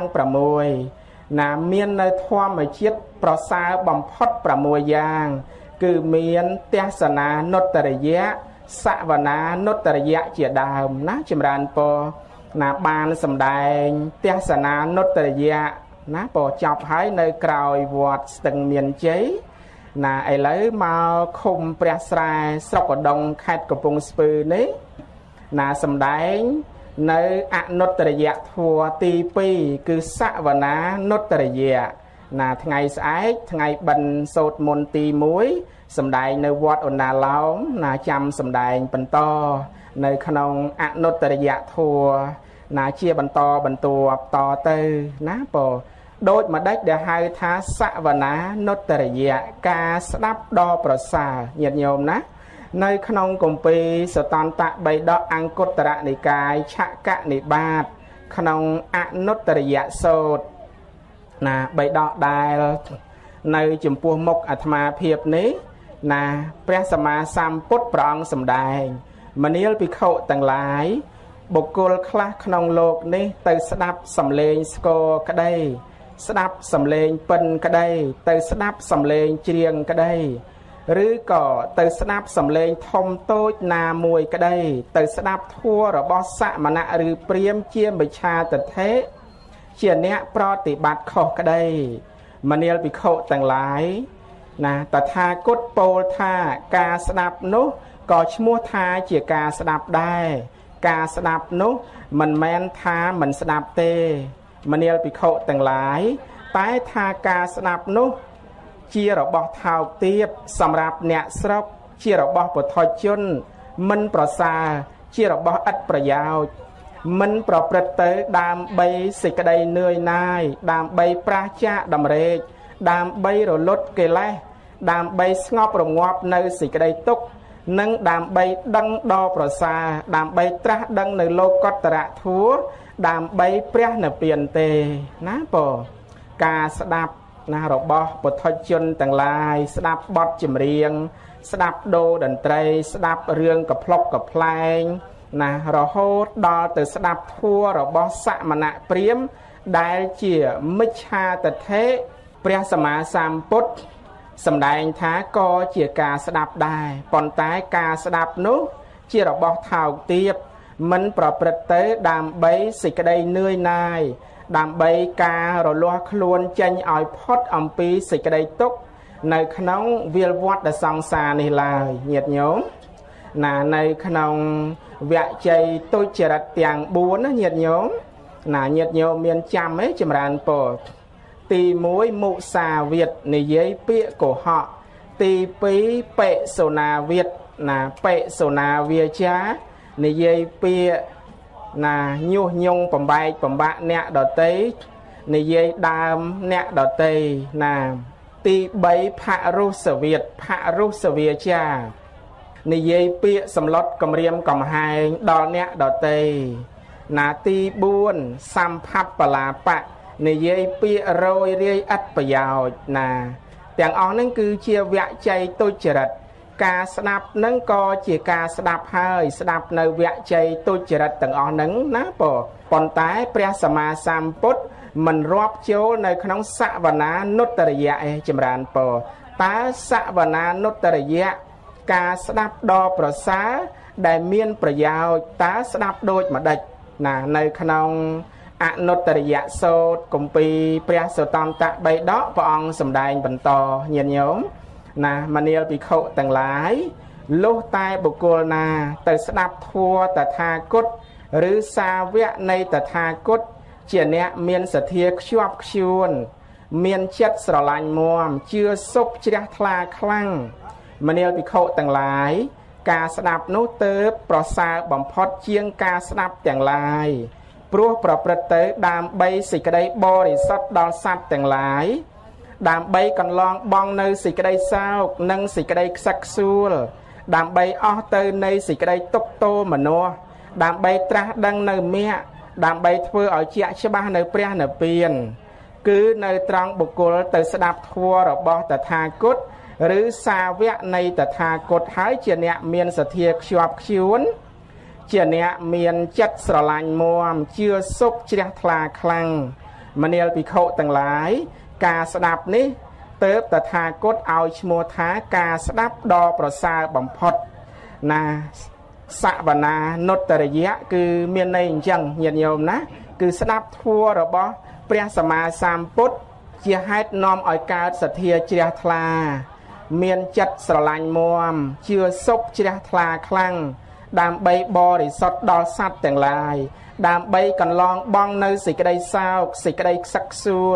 6ណាមាននៅធម្មជាតិប្រសើរបំផុត6យ៉ាងគឺមានទេសនានុត្តរិយៈសវនានុត្តរិយៈជាដើមណាចម្រើនពរណាបានសម្ដែងទេសនានុត្តរិយៈណាពរចប់ហើយនៅក្រោយវត្តស្ទឹងមានជ័យណាឥឡូវមកឃុំព្រះស្រែស្រុកឧដុង្គខេត្តកំពង់ស្ពឺនេះណាសម្ដែងនៅអនុត្តរិយធម៌ទី2គឺសវនានុត្តរិយៈណាថ្ងៃស្អែកថ្ងៃបិណ្ឌសូត្រមន្តទី1សម្ដែងនៅវត្តអូណាឡោមណាចាំសម្ដែងបន្តនៅក្នុងអនុត្តរិយធម៌ណាជាបន្តបន្ទាប់តទៅណាពោដូចម្ដេចដែលហៅថាសវនានុត្តរិយការស្ដាប់ដ៏ប្រសើរញាតិញោមណានៅក្នុងគម្ពីរសតន្តបិដកអង្គុត្តរនិកាយឆកនិបាតក្នុងអនុត្តរិយសូត្រណាបិដកដែលនៅចំពោះមុខអាត្មាភាពនេះណាព្រះសម្មាសម្ពុទ្ធព្រះអង្គសម្ដែងមនាលភិក្ខុទាំងឡាយបុគ្គលខ្លះក្នុងលោកនេះទៅស្ដាប់សំឡេងស្គរក្តីស្ដាប់សំឡេងពិនក្តីទៅស្ដាប់សំឡេងច្រៀងក្តីឬក៏ទៅស្ដាប់សំឡេងធំតូចណាមួយក្តីទៅស្ដាប់ធម៌របស់សមណៈឬព្រាហ្មណ៍ជាមិច្ឆាទិដ្ឋិជាអ្នកប្រតិបត្តិខុសក្តីមនាលភិក្ខុទាំងឡាយណាតថាគតពោលថាការស្ដាប់នោះក៏ឈ្មោះថាជាការស្ដាប់ដែរការស្ដាប់នោះមិនមែនថាមិនស្ដាប់ទេមនាលភិក្ខុទាំងឡាយតែថាការស្ដាប់នោះជារបស់ថោកទាបសម្រាប់អ្នកស្រុកជារបស់ពុទ្ធជនមិនប្រសើរជារបស់ឥតប្រយោជន៍មិនប្រព្រឹត្តទៅដើម្បីសេចក្តីនឿយណាយដើម្បីប្រះចាកដំរេកដើម្បីរលត់កិលេសដើម្បីស្ងប់រងាប់នៅសេចក្តីទុក្ខនិងដើម្បីដឹងដល់ប្រសើរដើម្បីត្រាស់ដឹងនៅលោកកតរធัวដើម្បីព្រះនិព្វានទេណាពោការស្ដាប់ណារបស់ពុទ្ធជនទាំងឡាយស្ដាប់បទចម្រៀងស្ដាប់ដូរតន្ត្រីស្ដាប់រឿងកំប្លុកកំប្លែងណារហូតដល់ទៅស្ដាប់ធัวរបស់សមណៈព្រាហ្មណ៍ដែលជាមិច្ឆាទិដ្ឋិព្រះសម្មាសម្ពុទ្ធសម្ដែងថាក៏ជាការស្ដាប់ដែរប៉ុន្តែការស្ដាប់នោះជារបស់ថោកទាបមិនប្រព្រឹត្តទៅដើម្បីសេចក្តីនឿយណាយដើម្បីការរលាស់ខ្លួនចេញឲ្យផុតអំពីសេចក្តីទុក្ខនៅក្នុងវាលវដ្តសង្សារនេះឡើយញាតិញោមណានៅក្នុងវគ្គជ័យទុច្ចរិតទាំង4ណាញាតិញោមណាញាតិញោមមានចាំទេចម្រើនពរទី1មុសាវាទនិយាយពាក្យកុហកទី2បេសុណាវាទណាបេសុណាវាចានិយាយពាក្យណាញុះញង់បំបែកបំបាក់អ្នកដតីនិយាយដើមអ្នកដតីណាទី3ផរុសវាទផរុសវាចានិយាយពាក្យសម្លុតគំរាមកំហែងដល់អ្នកដតីណាទី4សម្ផបលាបៈនិយាយពាក្យរយរាយឥតប្រយោជន៍ណាទាំងអស់ហ្នឹងគឺជាវគ្គជ័យទុច្ចរិតការស្ដាប់ហ្នឹងក៏ជាការស្ដាប់ហើយស្ដាប់នៅវគ្គជ័យទុច្ចរិតទាំងអស់ហ្នឹងណាប៉ុន្តែព្រះសម្មាសម្ពុទ្ធមិនរាប់ចូលនៅក្នុងសវនានុត្តរិយៈឯចម្រើនពរតើសវនានុត្តរិយៈការស្ដាប់ដ៏ប្រសើរដែលមានប្រយោជន៍តើស្ដាប់ដូចម្ដេចណានៅក្នុងអនុត្តរិយសូត្រគម្ពីរព្រះសុតន្តបិដកព្រះអង្គសម្ដែងបន្តញាតិញោមណាមនាលភិក្ខុទាំងឡាយលុះតែបុគ្គលណាទៅស្ដាប់ធម៌តថាគតឬសាវកនៃតថាគតជាអ្នកមានសទ្ធាខ្ជាប់ខ្ជួនមានចិត្តស្រឡាញ់មាំជឿសុបជ្រះថ្លាខ្លាំងមនាលភិក្ខុទាំងឡាយការស្ដាប់នោះទើបប្រសើរបំផុតជាងការស្ដាប់ទាំងឡាយព្រោះប្រព្រឹត្តទៅដើម្បីសេចក្តីបរិសុទ្ធដល់សត្វទាំងឡាយដើម្បីកន្លងបង់នៅសេចក្តីសោកនិងសេចក្តីខ្សឹកខ្សួលដើម្បីអស់ទៅនៃសេចក្តីទុក្ខទោមនស្សដើម្បីត្រាស់ដឹងនៅមគ្គដើម្បីធ្វើឲ្យជាក់ច្បាស់នៅព្រះនិព្វានគឺនៅត្រង់បុគ្គលទៅស្ដាប់ធម៌របស់តថាគតឬសាវកនៃតថាគតហើយជាអ្នកមានសទ្ធាខ្ជាប់ខ្ជួនជាអ្នកមានចិត្តស្រឡាញ់មាំជឿសុបជ្រះថ្លាខ្លាំងមនាលភិក្ខុទាំងឡាយការស្ដាប់នេះទើបតថាគតឲ្យឈ្មោះថាការស្ដាប់ដ៏ប្រសើរបំផុតណាសវនានុត្តរិយៈគឺមានន័យអញ្ចឹងញាតិញោមណាគឺស្ដាប់ធម៌របស់ព្រះសម្មាសម្ពុទ្ធជាហេតុនាំឲ្យកើតសទ្ធាជ្រះថ្លាមានចិត្តស្រឡាញ់មាំជឿសុបជ្រះថ្លាខ្លាំងដើម្បីបរិសុទ្ធដល់សត្វទាំងឡាយដើម្បីកន្លងបង់នៅសេចក្តីសោកសេចក្តីខ្សឹកខ្សួល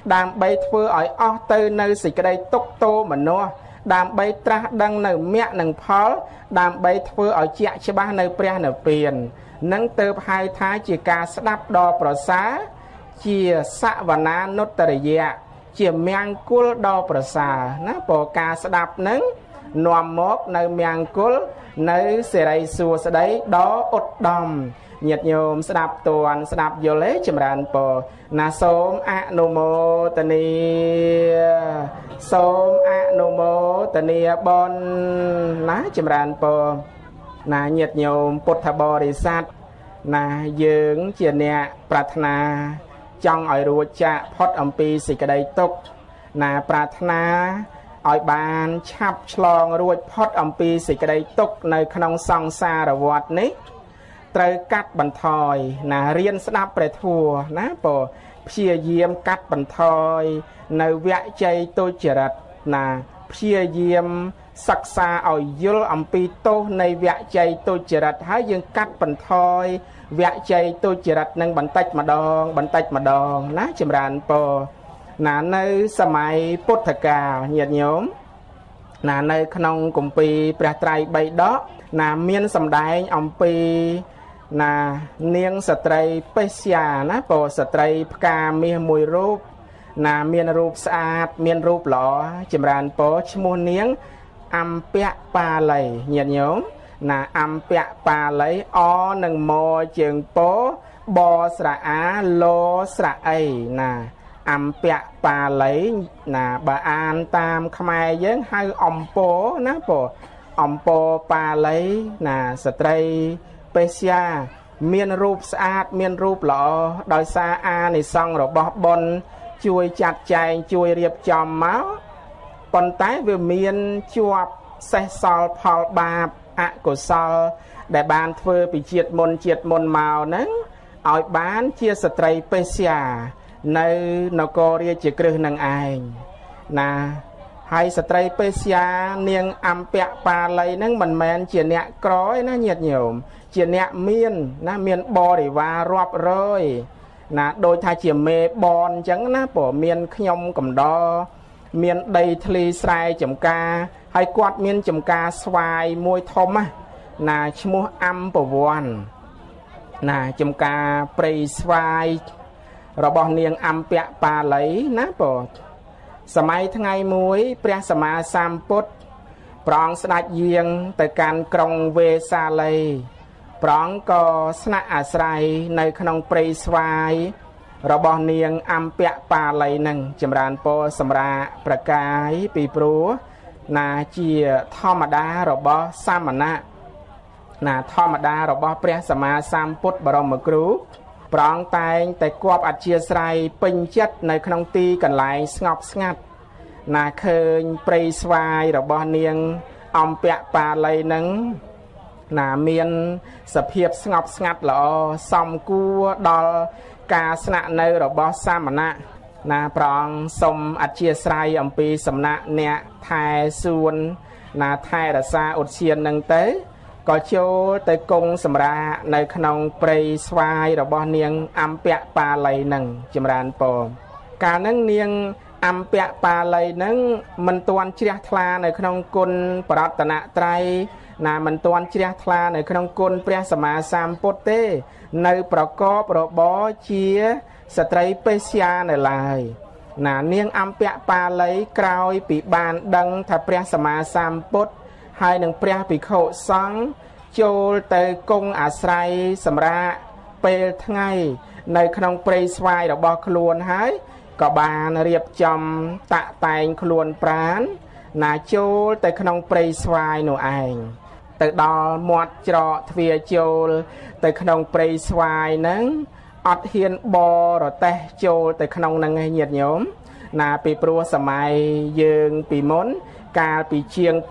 ដើម្បីធ្វើឲ្យអស់ទៅនៅសេចក្តីទុក្ខទោមនោះដើម្បីត្រាស់ដឹងនៅមគ្គនិងផលដើម្បីធ្វើឲ្យជាក់ច្បាស់នៅព្រះនិព្វាននឹងទៅហៅថាជាការស្ដាប់ដ៏ប្រសើរជាសវនានុត្តរិយៈជាមង្គលដ៏ប្រសើរណាព្រោះការស្ដាប់នឹងនាំមកនៅមង្គលនៅសិរីសួស្តីដ៏ឧត្តមញាតិញោមស្ដាប់តួនស្ដាប់យល់ទេចម្រើនពរណាសូមអនុមោទនាសូមអនុមោទនាបុណ្យណាចម្រើនពរណាញាតិញោមពុទ្ធបរិស័ទណាយើងជាអ្នកប្រាថ្នាចង់ឲ្យរួចចាកផុតអំពីសេចក្តីទុក្ខណាប្រាថ្នាឲ្យបានឆាប់ឆ្លងរួចផុតអំពីសេចក្តីទុក្ខនៅក្នុងសង្សារវដ្តនេះត្រូវកាត់បន្ថយណារៀនស្ដាប់ព្រះធម៌ណាព្រោះព្យាយាមកាត់បន្ថយនៅវជ័យទុច្ចរិតណាព្យាយាមសិក្សាឲ្យយល់អំពីទោសនៃវជ័យទុច្ចរិតហើយយើងកាត់បន្ថយវជ័យទុច្ចរិតនឹងបន្តិចម្ដងណាចម្រើនពរណានៅសម័យពុទ្ធកាលញាតិញោមណានៅក្នុងគម្ពីរព្រះត្រៃបិដកណាមានសម្ដែងអំពីណានាងស្ត្រីបេស្យាណាព្រោះស្ត្រីផ្កាមាសមួយរូបណាមានរូបស្អាតមានរូបល្អចម្រើនពរឈ្មោះនាងអំពៈបាលីញាតិញោមណាអំពៈបាលីអនឹងមកជើងពោបស្រៈអាលោស្រៈអីណាអំពៈបាលីណាបើអានតាមខ្មែរយើងហៅអំពោណាពោអំពោបាលីណាស្ត្រីបេស្យាមានរូបស្អាតមានរូបល្អដោយសារអានិសង្ឃរបស់បុណ្យជួយចាត់ចែងជួយរៀបចំមកប៉ុន្តែវាមានជាប់សេះសល់ផលបាបអកុសលដែលបានធ្វើពីជាតិមុនមកហ្នឹងឲ្យបានជាស្ត្រីបេស្យានៅនគររាជក្រឹសនឹងឯងណាហើយស្ត្រីបេស្យានាងអំពៈបាលីហ្នឹងមិនមែនជាអ្នកក្រទេណាញាតិញោមជាអ្នកមានណាមានបរិវាររាប់រយណាដូចថាជាមេបនអញ្ចឹងណាព្រោះមានខ្ញុំកំដរមានដីធ្លីស្រែចម្ការហើយគាត់មានចម្ការស្វាយមួយធំណាឈ្មោះអំពវ័នណាចម្ការព្រៃស្វាយរបស់នាងអំពៈបាលីណាព្រោះសម័យថ្ងៃមួយព្រះសម្មាសម្ពុទ្ធព្រះអង្គស្ដេចយាងទៅកាន់ក្រុងវេសាលីព្រះអង្គក៏ស្នាក់អាស្រ័យនៅក្នុងព្រៃស្វាយរបស់នាងអំពៈបាលីនឹងចម្រើនពរសម្រាប់ប្រកាយពីព្រោះណាជាធម្មតារបស់សាមណៈណាធម្មតារបស់ព្រះសម្មាសម្ពុទ្ធបរមគ្រូព្រះអង្គតែងតែគប់អធ្យាស្រ័យពេញចិត្តនៅក្នុងទីកន្លែងស្ងប់ស្ងាត់ណាឃើញព្រៃស្វាយរបស់នាងអំពៈបាលីនឹងណាមានសភាពស្ងប់ស្ងាត់ល្អសមគួរដល់ការស្នាក់នៅរបស់សាមណៈណាព្រះអង្គសូមអធ្យាស្រ័យអំពីសំណាក់អ្នកថែសួនណាថែរក្សាឧទ្យាននឹងទៅក៏ចូលទៅគង់សម្រាកនៅក្នុងព្រៃស្វាយរបស់នាងអំពៈបាលីនឹងចម្រើនពរកាលហ្នឹងនាងអំពៈបាលីនឹងមិនទាន់ជ្រះថ្លានៅក្នុងគុណបរតនត្រ័យណាមិនទាន់ជ្រះថ្លានៅក្នុងគុណព្រះសម្មាសម្ពុទ្ធទេនៅប្រកបរបរជាស្ត្រីបេស្យានៅឡើយណានាងអំពៈបាលីក្រោយពីបានដឹងថាព្រះសម្មាសម្ពុទ្ធហើយនឹងព្រះភិក្ខុសង្ឃចូលទៅគង់អាស្រ័យសម្រាប់ពេលថ្ងៃនៅក្នុងព្រៃស្វាយរបស់ខ្លួនហើយក៏បានរៀបចំតាក់តែងខ្លួនប្រាណណាចូលទៅក្នុងព្រៃស្វាយនោះឯងទៅដល់មាត់ច្រកទ្វារចូលទៅក្នុងព្រៃស្វាយហ្នឹងអត់ហ៊ានបរទេះចូលទៅក្នុងហ្នឹងឯងញាតិញោមណាពីព្រោះសម័យយើងពីមុនកាលពីជាង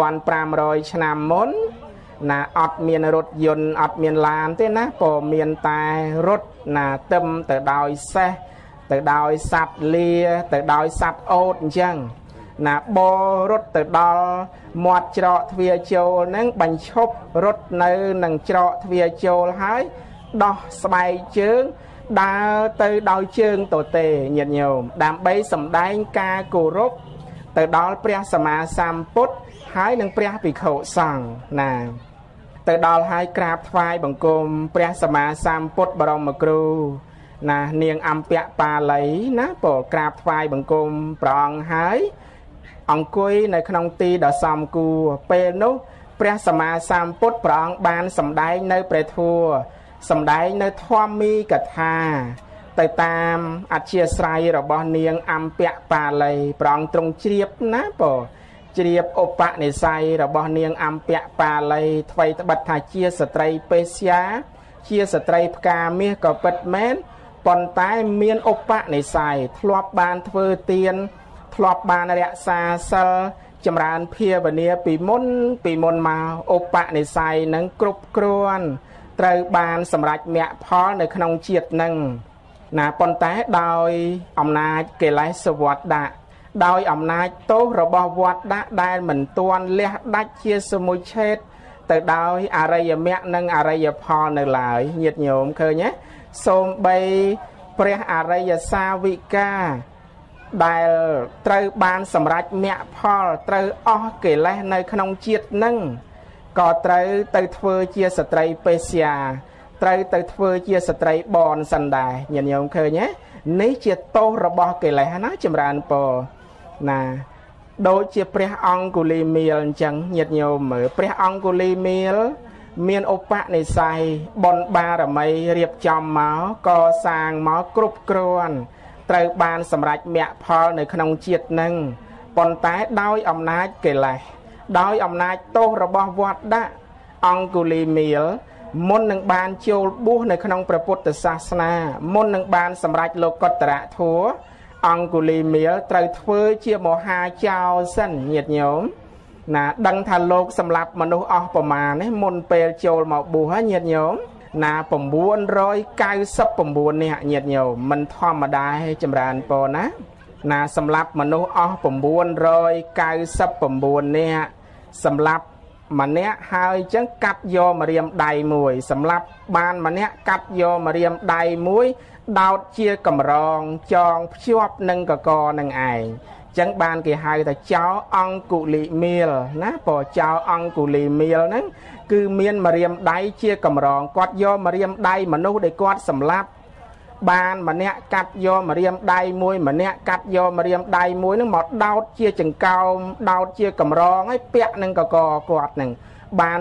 2500ឆ្នាំមុនណាអត់មានរថយន្តអត់មានឡានទេណាក៏មានតែរថណាទឹមទៅដោយសេះទៅដោយសត្វលាទៅដោយសត្វអូតអញ្ចឹងណាបរត់ទៅដល់មាត់ច្រកទ្វារចូលហ្នឹងបញ្ឈប់រត់នៅនឹងច្រកទ្វារចូលហើយដោះស្បែកជើងដើរទៅដោយជើងទទេញាតិញោមដើម្បីសម្ដែងការគោរពទៅដល់ព្រះសម្មាសម្ពុទ្ធហើយនឹងព្រះភិក្ខុសង្ឃណាទៅដល់ហើយក្រាបថ្វាយបង្គំព្រះសម្មាសម្ពុទ្ធបរមគ្រូណានាងអម្ពៈបាលីណាពោលក្រាបថ្វាយបង្គំព្រះអង្គហើយអង្គុយនៅក្នុងទីដ៏សមគួរពេលនោះព្រះសម្មាសម្ពុទ្ធព្រះអង្គបានសម្ដែងនៅព្រះធម៌សម្ដែងនៅធម្មមីកថាទៅតាមអធ្យាស្រ័យរបស់នាងអម្ពៈបាលីព្រះអង្គទ្រង់ជ្រាបណាពោជ្រាបឧបនិស្ស័យរបស់នាងអម្ពៈបាលីថ្វីត្បិតថាជាស្ត្រីពេស្យាជាស្ត្រីផ្កាមាសក៏ពិតមែនប៉ុន្តែមានឧបនិស្ស័យធ្លាប់បានធ្វើទានធ្លាប់បានរក្សាសិលចម្រើនភាវនាពីមុនមកឧបនិស្ស័យនឹងគ្រប់គ្រាន់ត្រូវបានសម្រេចមគ្គផលនៅក្នុងជាតិនឹងណាប៉ុន្តែដោយអំណាចកិលេសវត្តដាក់ដោយអំណាចទោសរបស់វត្តដាក់ដែលមិនទាន់លះដាច់ជាសមុច្ឆេទទៅដោយអរិយមគ្គនិងអរិយផលនៅឡើយញាតិញោមឃើញទេសូម្បីព្រះអរិយសាវិកាដែលត្រូវបានសម្រេចមគ្គផលត្រូវអស់កិលេសនៅក្នុងជាតិនឹងក៏ត្រូវទៅធ្វើជាស្ត្រីពេស្យាត្រូវទៅធ្វើជាស្ត្រីបនសិនដែរញាតិញោមឃើញទេនេះជាទោសរបស់កិលេសណាចម្រើនពរណាដូចជាព្រះអង្គុលីមៀលអញ្ចឹងញាតិញោមមើលព្រះអង្គុលីមៀលមានឧបនិស្ស័យបុណ្យបារមីរៀបចំមកកសាងមកគ្រប់គ្រាន់ត្រូវបានសម្រេចមគ្គផលនៅក្នុងជាតិនឹងប៉ុន្តែដោយអំណាចកិលេសដោយអំណាចទោសរបស់វត្តដាក់អង្គុលីមៀលមុននឹងបានចូលបួសនៅក្នុងព្រះពុទ្ធសាសនាមុននឹងបានសម្រេចលោកុត្តរធម៌អង្គុលីមៀលត្រូវធ្វើជាមហាចៅសិនញាតិញោមណាដឹងថាលោកសម្លាប់មនុស្សអស់ប្រមាណនេះមុនពេលចូលមកបួសញាតិញោមណា999នាក់ញាតិញោមមិនធម្មតាទេចម្រើនពរណាសម្លាប់មនុស្សអស់999នាក់សម្លាប់ម្នាក់ហើយអញ្ចឹងកាត់យកម្រាមដៃមួយសម្លាប់បានម្នាក់កាត់យកម្រាមដៃមួយដោតជាកម្រងចងភ្ជាប់នឹងកកនឹងឯងចឹងបានគេហៅថាចៅអង្គុលីមៀលណាព្រោះចៅអង្គុលីមៀលហ្នឹងគឺមានម្រាមដៃជាកម្រងគាត់យកម្រាមដៃមនុស្សដែលគាត់សម្លាប់បានម្នាក់កាត់យកម្រាមដៃមួយម្នាក់កាត់យកម្រាមដៃមួយហ្នឹងមកដោតជាចង្កោមដោតជាកម្រងហើយពាក់នឹងកកគាត់ហ្នឹងបាន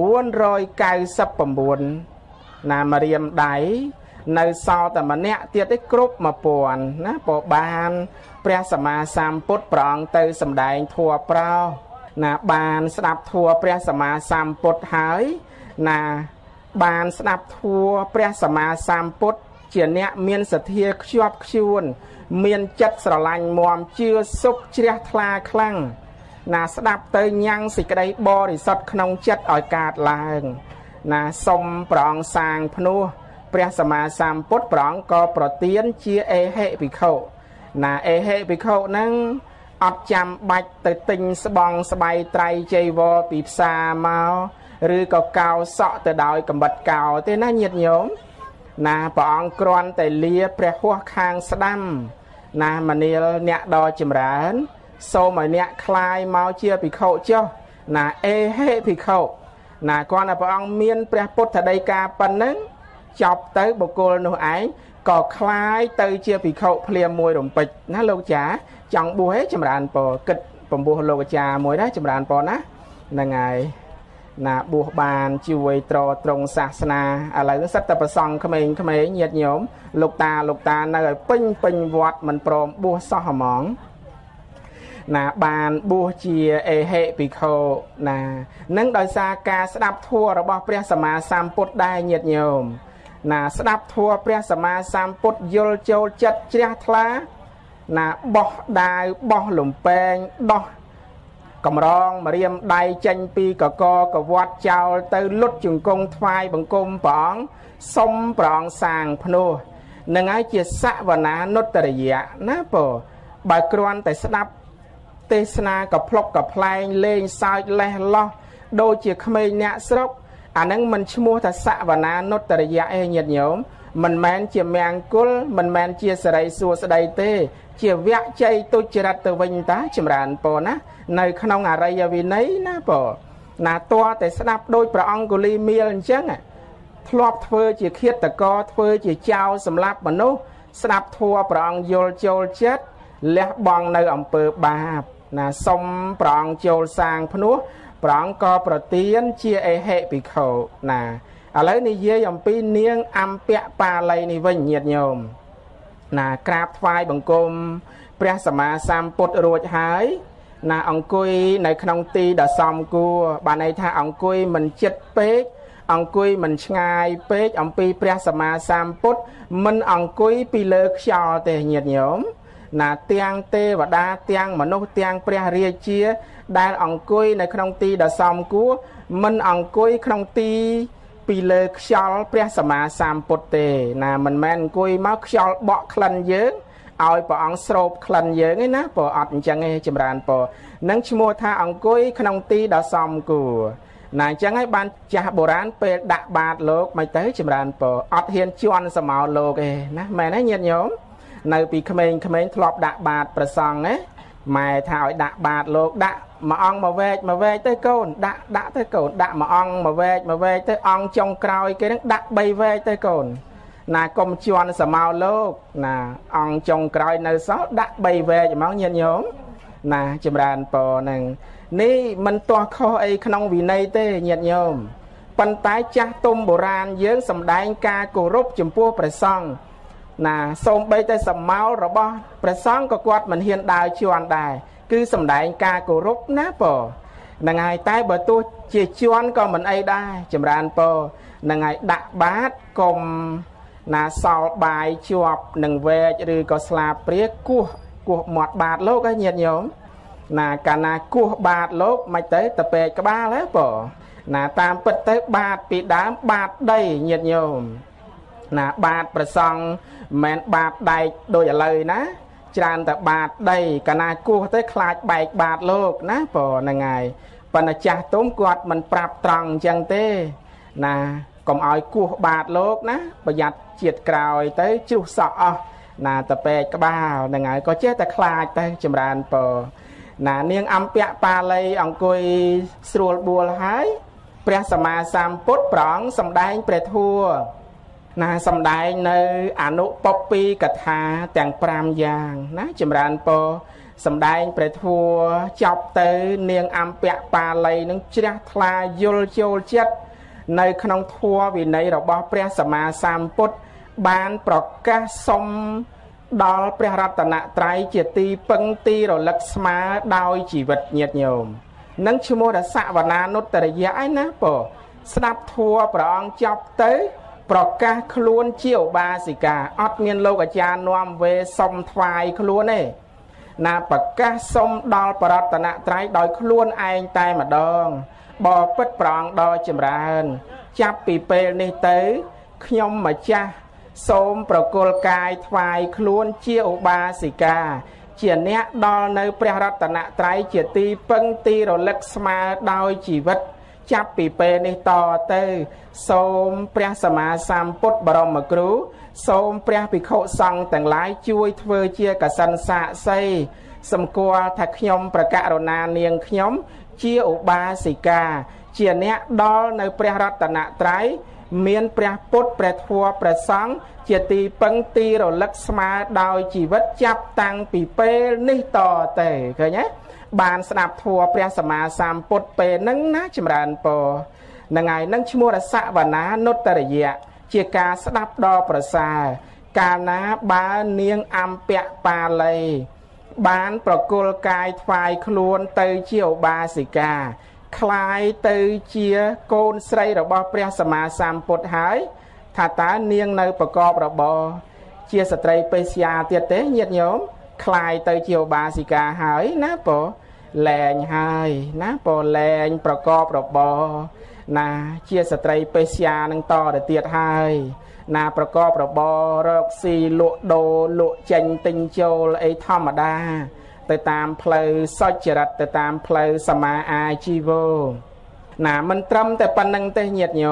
999ណាម្រាមដៃនៅសល់តែម្នាក់ទៀតទេគ្រប់1000ណាព្រោះបានព្រះសម្មាសម្ពុទ្ធព្រះអង្គទៅសម្ដែងធម៌ប្រោណាបានស្ដាប់ធម៌ព្រះសម្មាសម្ពុទ្ធហើយណាបានស្ដាប់ធម៌ព្រះសម្មាសម្ពុទ្ធជាអ្នកមានសទ្ធាខ្ជាប់ខ្ជួនមានចិត្តស្រឡាញ់មាំជឿសុខជ្រះថ្លាខ្លាំងណាស្ដាប់ទៅញ៉ាំងសេចក្តីបរិសុទ្ធក្នុងចិត្តឲ្យកើតឡើងណាសុំព្រះអង្គសាងភ្នោះព្រះសម្មាសម្ពុទ្ធព្រះអង្គក៏ប្រទានជាអេហិភិក្ខុណាអេហិភិក្ខុហ្នឹងអត់ចាំបាច់ទៅទិញស្បង់ស្បៃត្រៃចីវរពីផ្សារមកឬក៏កោសក់ទៅដោយកំបិតកោទេណាញាតិញោមណាព្រះអង្គគ្រាន់តែលាព្រះហស្ថខាងស្ដាំណាមនាលអ្នកដ៏ចម្រើនសូមឲ្យអ្នកคลายមកជាភិក្ខុចុះណាអេហិភិក្ខុណាគ្រាន់តែព្រះអង្គមានព្រះពុទ្ធដីកាប៉ុណ្ណឹងចប់ទៅបុគ្គលនោះឯងក៏คล้ายទៅជាភិក្ខុភ្លាមមួយរំពេចណាលោកចាចង់បួសឯងចម្រើនពរគិតពំបួសលោកអាចារ្យមួយណាចម្រើនពរណាហ្នឹងហើយណាបួសបានជួយត្រង់សាសនាឥឡូវនេះសិតតែប្រសង់ក្មេងញាតិញោមលោកតានៅឲ្យពេញវត្តមិនព្រមបួសសោះហ្មងណាបានបួសជាអេហិភិក្ខុណានឹងដោយសារការស្ដាប់ធម៌របស់ព្រះសម្មាសម្ពុទ្ធដែរញាតិញោមណាស្ដាប់ធម៌ព្រះសម្មាសម្ពុទ្ធយល់ចូលចិត្តជ្រះថ្លាណាបោះដាវបោះលំពេងដោះកម្រងម្រាមដៃចេញពីកកកវត្តចោលទៅលុតជង្គង់ថ្វាយបង្គំព្រះអង្គសុំព្រះអង្គសាងភ្នោះនឹងហើយជាសវនានុត្តរិយៈណាពោបើគ្រាន់តែស្ដាប់ទេសនាក៏ភ្លុកក៏ផ្លែងលេងសើចលេះលោះដូចជាក្មេងអ្នកស្រុកអានឹងមិនឈ្មោះថាសវនានុត្តរិយៈឯញាតិញោម mình men chia mang cul mình men chia sợi xua sợi tê chia vẽ chay tu chia rát từ vinh tá chìm ràn po ná nơi không ngà ray vì nấy ná po nà toa để snap đôi pra ông của li miên chăng à thọp thưa chia khiết tờ co thưa chia trao sầm lạp mà nô snap thua pra ông yol chol chết lẽ bong nơi ông pơ ba nà sông pra ông chol sang phnu pra ông co pra tiên chia e hệ bị khẩu nà ở lấy này dễ dòng pi niêng âm pẹ pa lây này vinh nhiệt nhôm nà crab phai bằng côm pre sama sam put ruột hái nà ông cùi này không ti đã xong cua bà này tha ông cùi mình chết pết ông cùi mình ngay pết ông pi pre sama sam put mình ông cùi pi lơ cho tề nhiệt nhôm nà tiang tê và đa tiang mà nô tiang pre ria chia đa ông cùi này không ti đã xong cua mình ông cùi không ti pi lơ cho pre sama sam put tề nà mình men cùi máu cho bọ khăn dướng ao bỏ ông sộp khăn dướng ấy ná bỏ ọt chẳng nghe chìm ràn bỏ nâng mua tha ông cùi không ti đã xong của nà chẳng ấy ban cha bồ rán pe đạ bạt lộc mày tới chìm ràn bỏ ọt hiền chuan sầm màu lộc ấy ná mày nói nhiệt nhóm nơi bị khmênh thọp đạ bạt bờ sòng ấy mày thảo đạ bạt lộc đạ mà ông mà về tới cồn đạ tới cồn đạ mà ông mà về tới ông trong còi cái nó đạ bay về tới cồn nà công chuan sầm màu lộc nà ông trong còi nơi sáu đạ bay về cho máu nhiệt nhóm nà chìm ràn bỏ nằng ní mình toa kho ấy không vì này tê nhiệt nhôm pan tái cha tôm bồ ran dưỡng sầm đai ca cổ rúp chùm pua bờ song nà xôm bay tê sầm máu rồi bo bờ song có quạt mình hiện đại chuan đài cứ sầm đai ca cổ rúp ná bò nà ngày tái bờ tu chỉ chuan còn mình ấy đai chìm ràn bò nà ngày đạ bát cùng nà sau bài chuộc nằng về rồi có slap priết cua một bát lô cái nhiệt nhôm nà cả nà cua bát lốp mày tới tập về cả ba lẽ bỏ nà tam bật tới bát bị đám bát đầy nhiệt nhôm nà bát bờ song men bát đầy đôi lời ná tràn tập bát đầy cả nà cua tới khai bài bát lốp ná bỏ nà ngày và nà cha tốn quạt mình prap trăng chẳng tê nà còn ai cua bát lốp ná bây giờ triệt cào tới chú sọ nà tập về cả ba nà ngày có chết ta khai tới chìm ràn bỏ nà niêng âm pẹ pa lây ông cùi srul bùa hái pre sama sam put prong sầm đai pre thua nà sầm đai nơi anu popi cật hà tàng pram giang ná chìm ràn po sầm đai pre thua chọc tới niêng âm pẹ pa lây nâng chia thla yul chol chết nơi không thua vì này rồi bo pre sama sam put ban proka som đóព្រះរតនត្រ័យជាទីពឹងទីរលឹកស្មាដោយជីវិតញាតិញោមនឹងឈ្មោះរសវនានុត្តរយៈឯណាពោស្ដាប់ធัวព្រះអង្គចប់ទៅប្រកាសខ្លួនជាឧបាសិកាអត់មានលោកអាចារ្យនាំវេសុំថ្វាយខ្លួនទេណាប្រកាសសុំដល់ព្រះរតនត្រ័យដោយខ្លួនឯងតែម្ដងបបិទ្ធព្រះអង្គដ៏ចម្រើនចាប់ពីពេលនេះទៅខ្ញុំម្ចាស់សូមប្រគល់កាយថ្វាយខ្លួនជាឧបាសិកាជាអ្នកដល់នៅព្រះរតនត្រ័យជាទីពឹងទីរលឹកស្មារដោយជីវិតចាប់ពីពេលនេះតទៅសូមព្រះសម្មាសម្ពុទ្ធបរមគ្រូសូមព្រះភិក្ខុសង្ឃទាំងឡាយជួយធ្វើជាកសិនសាក្សីសម្គាល់ថាខ្ញុំប្រកាសរណានាងខ្ញុំជាឧបាសិកាជាអ្នកដល់នៅព្រះរតនត្រ័យមានព្រះពុទ្ធព្រះធម៌ព្រះសង្ឃជាទីពឹងទីរលឹកស្មារដោយជីវិតចាប់តាំងពីពេលនេះតទៅឃើញទេបានស្ដាប់ធម៌ព្រះសម្មាសម្ពុទ្ធពេលហ្នឹងណាចម្រើនពរនឹងហើយនឹងឈ្មោះរសវនានុត្តរយៈជាការស្ដាប់ដ៏ប្រសើរកាលណាបើនាងអំពៈបាលីបានប្រគល់កាយថ្វាយខ្លួនទៅជាឧបាសិកាคล้ายទៅជាកូនស្រីរបស់ព្រះសម្មាសម្ពុទ្ធហើយថាតើនាងនៅប្រកបរបរជាស្ត្រីបេស្យាទៀតទេញាតិញោមคล้ายទៅជាឧបាសិកាហើយណាពោលែងហើយណាពោលែងប្រកបរបរណាជាស្ត្រីបេស្យានឹងតទៅទៀតហើយណាប្រកបរបររកស៊ីលក់ដូរលក់ចេញទិញចូលអីធម្មតាទៅតាមផ្លូវសុចរិតទៅតាមផ្លូវសមាអាជីវោណាមិនត្រឹមតែប៉ុណ្្នឹងទេញាតិញោម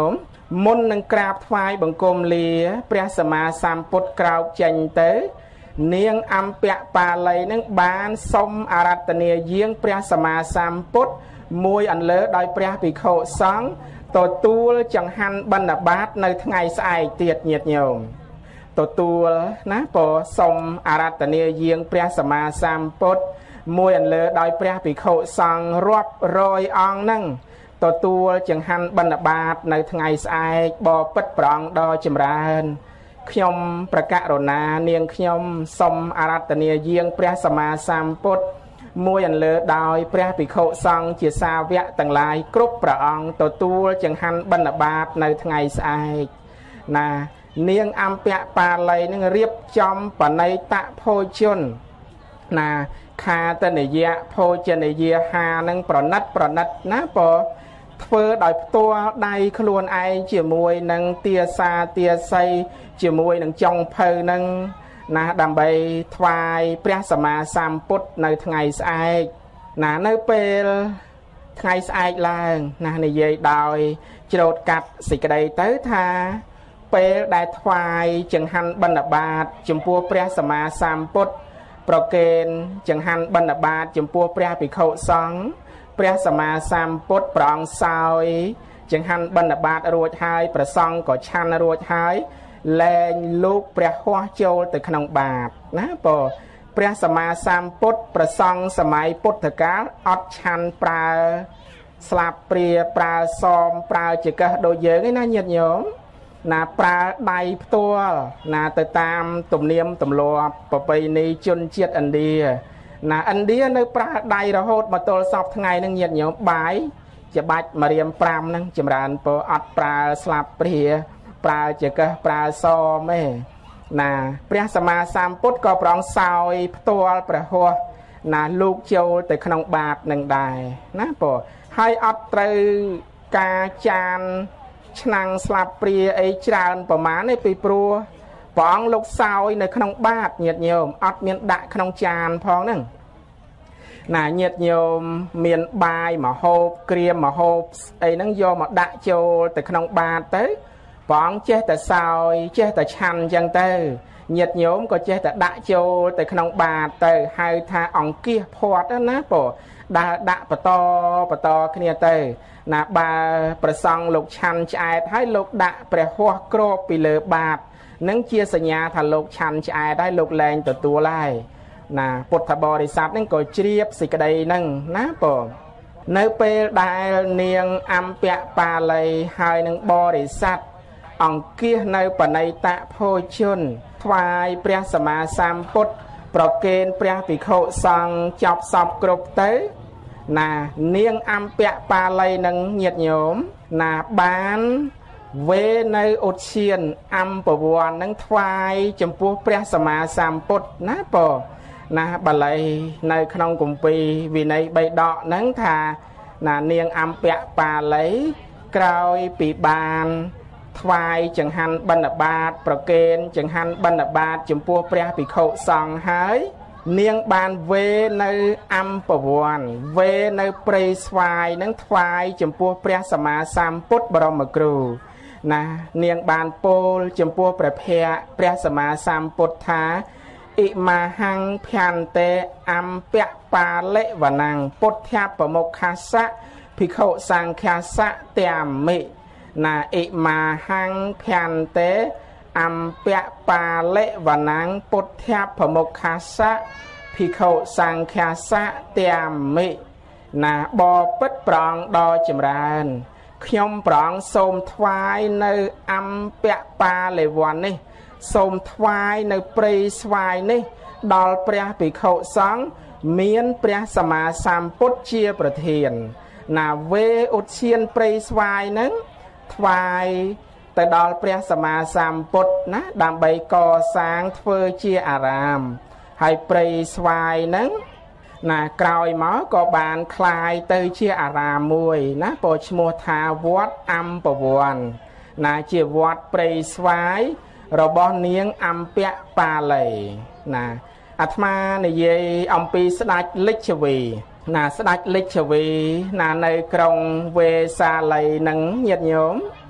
មុននឹងក្រាបថ្វាយបង្គំលាព្រះសម្មាសម្ពុទ្ធក្រោកចេញទៅនាងអម្ពបាលីនឹងបានសុំអារាធនាយាងព្រះសម្មាសម្ពុទ្ធមួយអន្លើដោយព្រះភិក្ខុសង្ឃទទួលចង្ហាន់បណ្ឌបាតនៅថ្ងៃស្អែកទៀតញាតិញោមទទួលណាពោសុំអារាធនាយាងព្រះសម្មាសម្ពុទ្ធមួយអន្លើដោយព្រះភិក្ខុសង្ឃរាប់រយអង្គហ្នឹងទទួលចង្ហាន់បណ្ឌបាតនៅថ្ងៃស្អែកបបិទ្ធព្រះអង្គដ៏ចម្រើនខ្ញុំប្រកាសរណានាងខ្ញុំសូមអារាធនាយាងព្រះសម្មាសម្ពុទ្ធមួយអន្លើដោយព្រះភិក្ខុសង្ឃជាសាវកទាំងឡាយគ្រប់ព្រះអង្គទទួលចង្ហាន់បណ្ឌបាតនៅថ្ងៃស្អែកណានាងអម្ពបាលីនឹងរៀបចំបណៃតភោជនណាខាតនិយៈភោជនិយាហានឹងប្រណិតណាពោធ្វើដោយផ្ទាល់ដៃខ្លួនឯងជាមួយនឹងទាសាទាស័យជាមួយនឹងចុងភៅនឹងណាដើម្បីថ្វាយព្រះសម្មាសម្ពុទ្ធនៅថ្ងៃស្អែកណានៅពេលថ្ងៃស្អែកឡើងណានិយាយដោយច្រូតកាត់សេចក្តីទៅថាពេលដែលថ្វាយចង្ហាន់បណ្ឌបាតចំពោះព្រះសម្មាសម្ពុទ្ធប្រគេនចង្ហាន់បណ្ឌបាតចំពោះព្រះភិក្ខុសង្ឃព្រះសម្មាសម្ពុទ្ធព្រះអង្គសោយចង្ហាន់បណ្ឌបាតរួចហើយព្រះសង្ឃក៏ឆាន់រួចហើយលែងលោកព្រះហោះចូលទៅក្នុងបាតណាពោព្រះសម្មាសម្ពុទ្ធព្រះសង្ឃសម័យពុទ្ធកាលអត់ឆាន់ប្រើស្លាបព្រាប្រើសមប្រើចង្កឹះដូចយើងឯណាញាតិញោមណាប្រើដៃផ្ទាល់ណាទៅតាមទំនៀមទម្លាប់ប្រពៃណីជនជាតិឥណ្ឌាណាឥណ្ឌានៅប្រើដៃរហូតមកទល់សពថ្ងៃនឹងញាតិញោមបាយច្បាច់ម្រាម5ហ្នឹងចម្រើនពោអត់ប្រើស្លាបព្រាប្រើចង្កឹះប្រើសមឯណាព្រះសម្មាសម្ពុទ្ធក៏ប្រងសោយផ្ទាល់ព្រះហោះណាលោកចូលទៅក្នុងបាតនឹងដែរណាពោហើយអត់ត្រូវការចានឆ្នាំងស្លាបព្រាអីច្រើនប្រមាណទេពីព្រោះព្រះអង្គលោកសោយនៅក្នុងបាតញាតិញោមអត់មានដាក់ក្នុងចានផងហ្នឹងណាញាតិញោមមានបាយមហូបក្រៀមមហូបអីហ្នឹងយកមកដាក់ចូលទៅក្នុងបាតទៅព្រះអង្គចេះតែសោយចេះតែឆាន់អញ្ចឹងទៅញាតិញោមក៏ចេះតែដាក់ចូលទៅក្នុងបាតទៅហៅថាអង្គាសផាត់ណាពោដើរដាក់បន្តគ្នាទៅណាបើព្រះសង្ឃលោកឆាន់ឆ្អែតហើយលោកដាក់ព្រះហោះគ្របពីលើបាតនឹងជាសញ្ញាថាលោកឆាន់ឆ្អែតហើយលោកលែងទទួលហើយណាពុទ្ធបរិស័ទនឹងក៏ជ្រាបសេចក្តីនឹងណាពោនៅពេលដែលនាងអម្ពបាលីហើយនឹងបរិស័ទអង្គាសនៅបណៃតភោជនថ្វាយព្រះសម្មាសម្ពុទ្ធប្រគេនព្រះភិក្ខុសង្ឃចប់សពគ្រប់ទៅណានាងអម្ពបាលីនឹងញាតិញោមណាបានវេនៅឧទ្យានអម្ពវ័ននឹងថ្វាយចំពោះព្រះសម្មាសម្ពុទ្ធណាពោណាបាលីនៅក្នុងគម្ពីរវិន័យ3ដកហ្នឹងថាណានាងអម្ពបាលីក្រោយពីបានថ្វាយចង្ហាន់បណ្ឌបាតប្រគេនចង្ហាន់បណ្ឌបាតចំពោះព្រះភិក្ខុសង្ឃហើយនាងបានវេនៅអម្ពវ័នវេនៅព្រៃស្វាយនឹងថ្វាយចំពោះព្រះសម្មាសម្ពុទ្ធបរមគ្រូណានាងបានពោលចំពោះព្រះភ័ក្ត្រព្រះសម្មាសម្ពុទ្ធថាអ៊ិមាហੰភន្តេអម្ពបាលិវណੰពុទ្ធបមុខាសៈភិក្ខុសង្ឃាសៈតាមិណាអ៊ិមាហੰភន្តេអម្ពបាលិវណੰពុទ្ធបមុខាសៈភិក្ខុសង្ឃាសៈតាមិណាបបិទ្ធព្រះអង្គដ៏ចម្រើនខ្ញុំព្រះអង្គសូមថ្វាយនៅអម្ពបាលិវ័ននេះសូមថ្វាយនៅព្រៃស្វាយនេះដល់ព្រះភិក្ខុសង្ឃមានព្រះសម្មាសម្ពុទ្ធជាប្រធានណាវេឧទ្យានព្រៃស្វាយនឹងថ្វាយទៅដល់ព្រះសម្មាសម្ពុទ្ធណាដើម្បីកសាងធ្វើជាអារាមហើយព្រៃស្វាយនឹងណាក្រោយមកក៏បានคลายទៅជាអារាមមួយណាពោលឈ្មោះថាវត្តអម្ពវ័នណាជាវត្តព្រៃស្វាយរបស់នាងអម្ពបាលីណាអាត្មានិយាយអំពីស្ដេចលិច្ឆវីណាស្ដេចលិច្ឆវីណានៅក្រុងវេសាលីនឹងញាតិញោម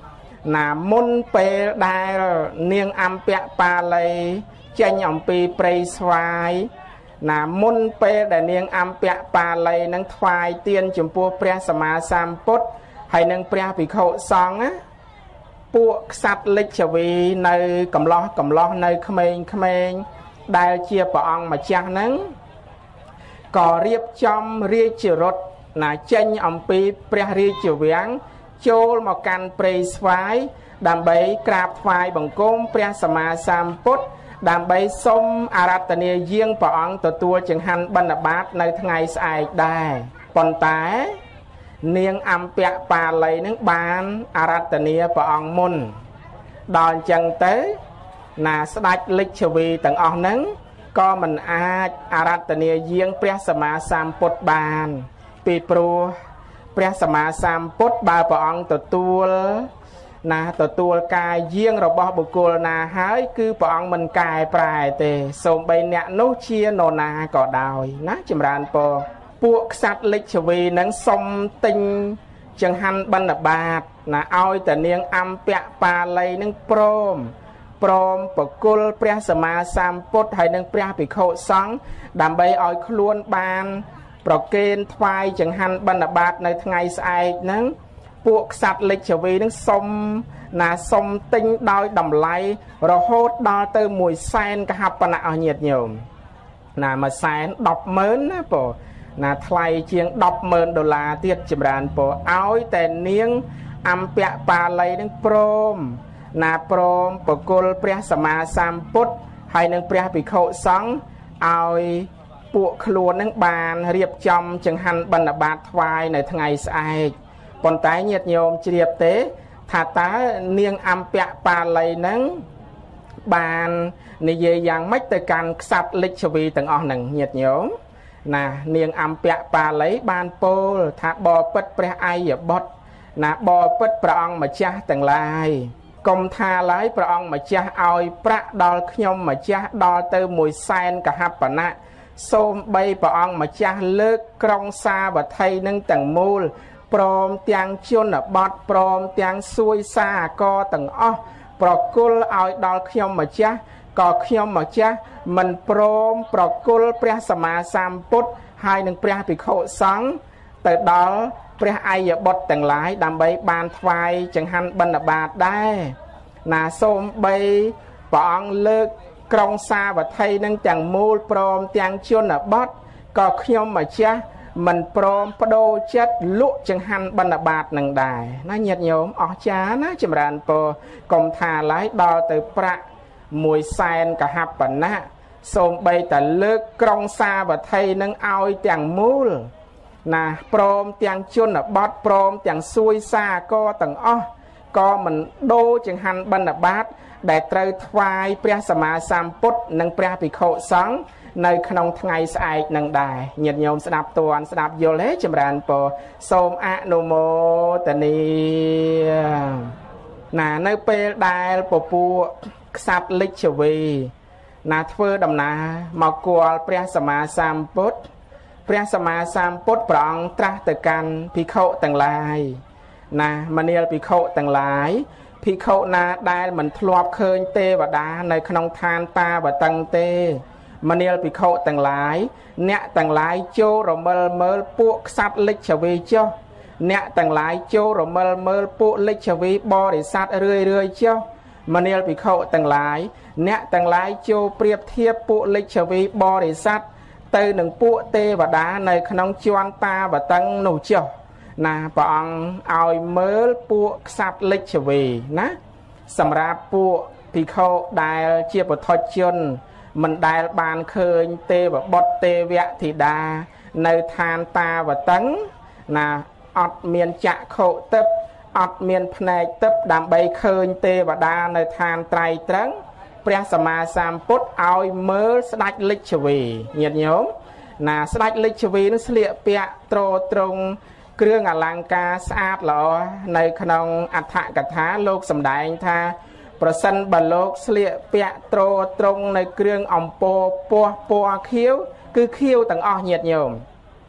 ណាមុនពេលដែលនាងអម្ពបាឡីចេញអំពីព្រៃស្វាយណាមុនពេលដែលនាងអម្ពបាឡីនឹងថ្វាយទានចំពោះព្រះសម្មាសម្ពុទ្ធហើយនឹងព្រះភិក្ខុសង្ឃណាពួកក្សត្រលិច្ចវីនៅកំឡោះនៅក្មេងដែលជាព្រះអង្គម្ចាស់ហ្នឹងក៏រៀបចំរាជរថណាចេញអំពីព្រះរាជវាំងចូលមកកាន់ព្រៃស្វាយដើម្បីក្រាបថ្វាយបង្គំព្រះសម្មាសម្ពុទ្ធដើម្បីសូមអារាធនាយាងព្រះអង្គទទួលចង្ហាន់បិណ្ឌបាតនៅថ្ងៃស្អែកដែរប៉ុន្តែនាងអម្ពបាឡីនឹងបានអារាធនាព្រះអង្គមុនដល់អញ្ចឹងទៅណាស្ដេចលិច្ចវីទាំងអស់ហ្នឹងក៏មិនអាចអារាធនាយាងព្រះសម្មាសម្ពុទ្ធបានពីព្រោះព្រះសម្មាសម្ពុទ្ធបើព្រះអង្គទទួលការយាងរបស់បុគ្គលណាហើយគឺព្រះអង្គមិនកែប្រែទេសូម្បីអ្នកនោះជានរណាក៏ដោយណាចម្រើនពរពួកក្សត្រលិច្ចវីនឹងសុំទិញចង្ហាន់បិណ្ឌបាតណាឲ្យតែនាងអម្ពបាឡីនឹងព្រមបកុលព្រះសម្មាសម្ពុទ្ធហើយនឹងព្រះភិក្ខុសង្ឃដើម្បីឲ្យខ្លួនបានប្រគេនថ្វាយចង្ហាន់បិណ្ឌបាតនៅថ្ងៃស្អែកហ្នឹងពួកក្សត្រលិច្ចវីនឹងសុំទិញដោយតម្លៃរហូតដល់ទៅ100,000កហបណៈអស់ញាតិញោមណា110,000ណាបងណាថ្លៃជាង$10,000ទៀតចម្រើនពរឲ្យតែនាងអម្ពបាឡីនឹងព្រមបកុលព្រះសម្មាសម្ពុទ្ធហើយនឹងព្រះភិក្ខុសង្ឃឲ្យពួកខ្លួននឹងបានរៀបចំចង្ហាន់បិណ្ឌបាតថ្វាយនៅថ្ងៃស្អែកប៉ុន្តែញាតិញោមជ្រាបទេថាតើនាងអម្ពបាឡីនឹងបាននិយាយយ៉ាងម៉េចទៅកាន់ក្សត្រលិច្ចវីទាំងអស់នឹងញាតិញោមណានាងអម្ពបាឡីបានពោលថាបបិទ្ធព្រះអាយបុត្រណាបបិទ្ធព្រះអង្គម្ចាស់ទាំងឡាយកុំថាឡើយព្រះអង្គម្ចាស់ឲ្យប្រាក់ដល់ខ្ញុំម្ចាស់ដល់ទៅ100,000កហបណៈសូម្បីព្រះអង្គម្ចាស់លើកក្រុងសាវត្ថីនឹងទាំងមូលព្រមទាំងជនបទព្រមទាំងសួយសាកទាំងអស់ប្រគល់ឲ្យដល់ខ្ញុំម្ចាស់ក៏ខ្ញុំម្ចាស់មិនព្រមប្រគល់ព្រះសម្មាសម្ពុទ្ធហើយនឹងព្រះភិក្ខុសង្ឃទៅដល់ព្រះអាយបុត្រទាំងឡាយដើម្បីបានថ្វាយចង្ហាន់បិណ្ឌបាតដែរណាសូម្បីព្រះអង្គលើកក្រុងសាវត្ថីនឹងទាំងមូលព្រមទាំងជនបទក៏ខ្ញុំម្ចាស់មិនព្រមបដូរចិត្តលក់ចង្ហាន់បិណ្ឌបាតនឹងដែរណាញាតិញោមអស្ចារ្យណាចម្រើនពរកុំថាឡើយដល់ទៅប្រាក់100,000កហបណៈសូម្បីតែលើកក្រុងសាវត្ថីនឹងឲ្យទាំងមូលណាព្រមទាំងជនបទព្រមទាំងសួយសាកទាំងអស់ក៏មិនដូរចង្ហាន់បិណ្ឌបាតដែលត្រូវថ្វាយព្រះសម្មាសម្ពុទ្ធនិងព្រះភិក្ខុសង្ឃនៅក្នុងថ្ងៃស្អែកនឹងដែរញាតិញោមស្ដាប់តន់ស្ដាប់យល់ទេចម្រើនពរសូមអនុមោទនាណានៅពេលដែលពពួកក្សត្រលិច្ចវីណាធ្វើដំណើរមកគាល់ព្រះសម្មាសម្ពុទ្ធព្រះសម្មាសម្ពុទ្ធព្រះអង្គត្រាស់ទៅកាន់ភិក្ខុទាំងឡាយណាមនាលភិក្ខុទាំងឡាយភិក្ខុណាដែលមិនធ្លាប់ឃើញទេវតានៅក្នុងឋានតាវតឹងទេមនាលភិក្ខុទាំងឡាយអ្នកទាំងឡាយចូលរមិលមើលពួកក្សត្រលិច្ចវីចុះអ្នកទាំងឡាយចូលរមិលមើលពួកលិច្ចវីបរិស័ទរឿយចុះមនាលភិក្ខុទាំងឡាយអ្នកទាំងឡាយចូលប្រៀបធៀបពួកលិច្ចវីបរិស័ទទៅនឹងពួកទេវតានៅក្នុងជាន់តាវតឹងនោះចុះណាព្រះអង្គឲ្យមើលពួកក្សត្រលិច្ចវីណាសម្រាប់ពួកភិក្ខុដែលជាពុទ្ធជនមិនដែលបានឃើញទេវបុត្រទេវធីតានៅឋានតាវតឹងណាអត់មានចក្ខុទិព្វអត់មានភ្នែកទិព្វដើម្បីឃើញទេវតានៅឋានត្រៃត្រឹងព្រះសម្មាសម្ពុទ្ធឲ្យមើលស្ដេចលិច្ចវីញាតិញោមណាស្ដេចលិច្ចវីនឹងស្លៀកពាក់ទ្រទ្រង់គ្រឿងអលង្ការស្អាតល្អនៅក្នុងអដ្ឋកថាលោកសម្ដែងថាប្រសិនបើលោកស្លៀកពាក់ទ្រទ្រង់នៅគ្រឿងអំពរពណ៌ពណ៌ខៀវគឺខៀវទាំងអស់ញាតិញោម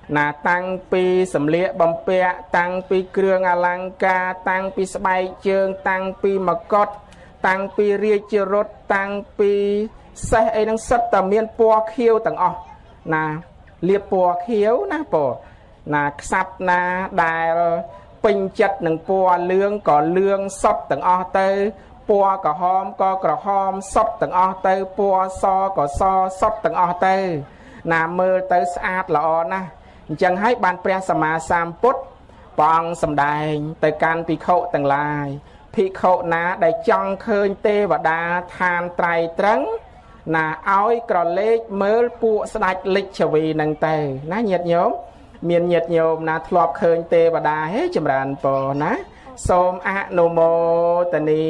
ណាតាំងពីសម្លៀកបំពាក់តាំងពីគ្រឿងអលង្ការតាំងពីស្បែកជើងតាំងពីមកុដតាំងពីរាជរថតាំងពីសេះអីហ្នឹងសិតតែមានពណ៌ខៀវទាំងអស់ណាលាបពណ៌ខៀវណាបងណាខ្សាប់ណាដែលពេញចិត្តនឹងពណ៌លឿងក៏លឿងសុទ្ធទាំងអស់ទៅពណ៌ក្រហមក៏ក្រហមសុទ្ធទាំងអស់ទៅពណ៌សក៏សសុទ្ធទាំងអស់ទៅណាមើលទៅស្អាតល្អណាស់អញ្ចឹងហើយបានព្រះសម្មាសម្ពុទ្ធព្រះអង្គសម្ដែងទៅកាន់ភិក្ខុទាំងឡាយភិក្ខុណាដែលចង់ឃើញទេវតាឋានត្រៃត្រឹងណាឲ្យក្រឡេកមើលពួកស្ដេចលិច្ឆវីនឹងទៅណាញាតិញោមមានញាតិញោមណាធ្លាប់ឃើញទេវតាហេចម្រើនពរណាសូមអនុមោទនា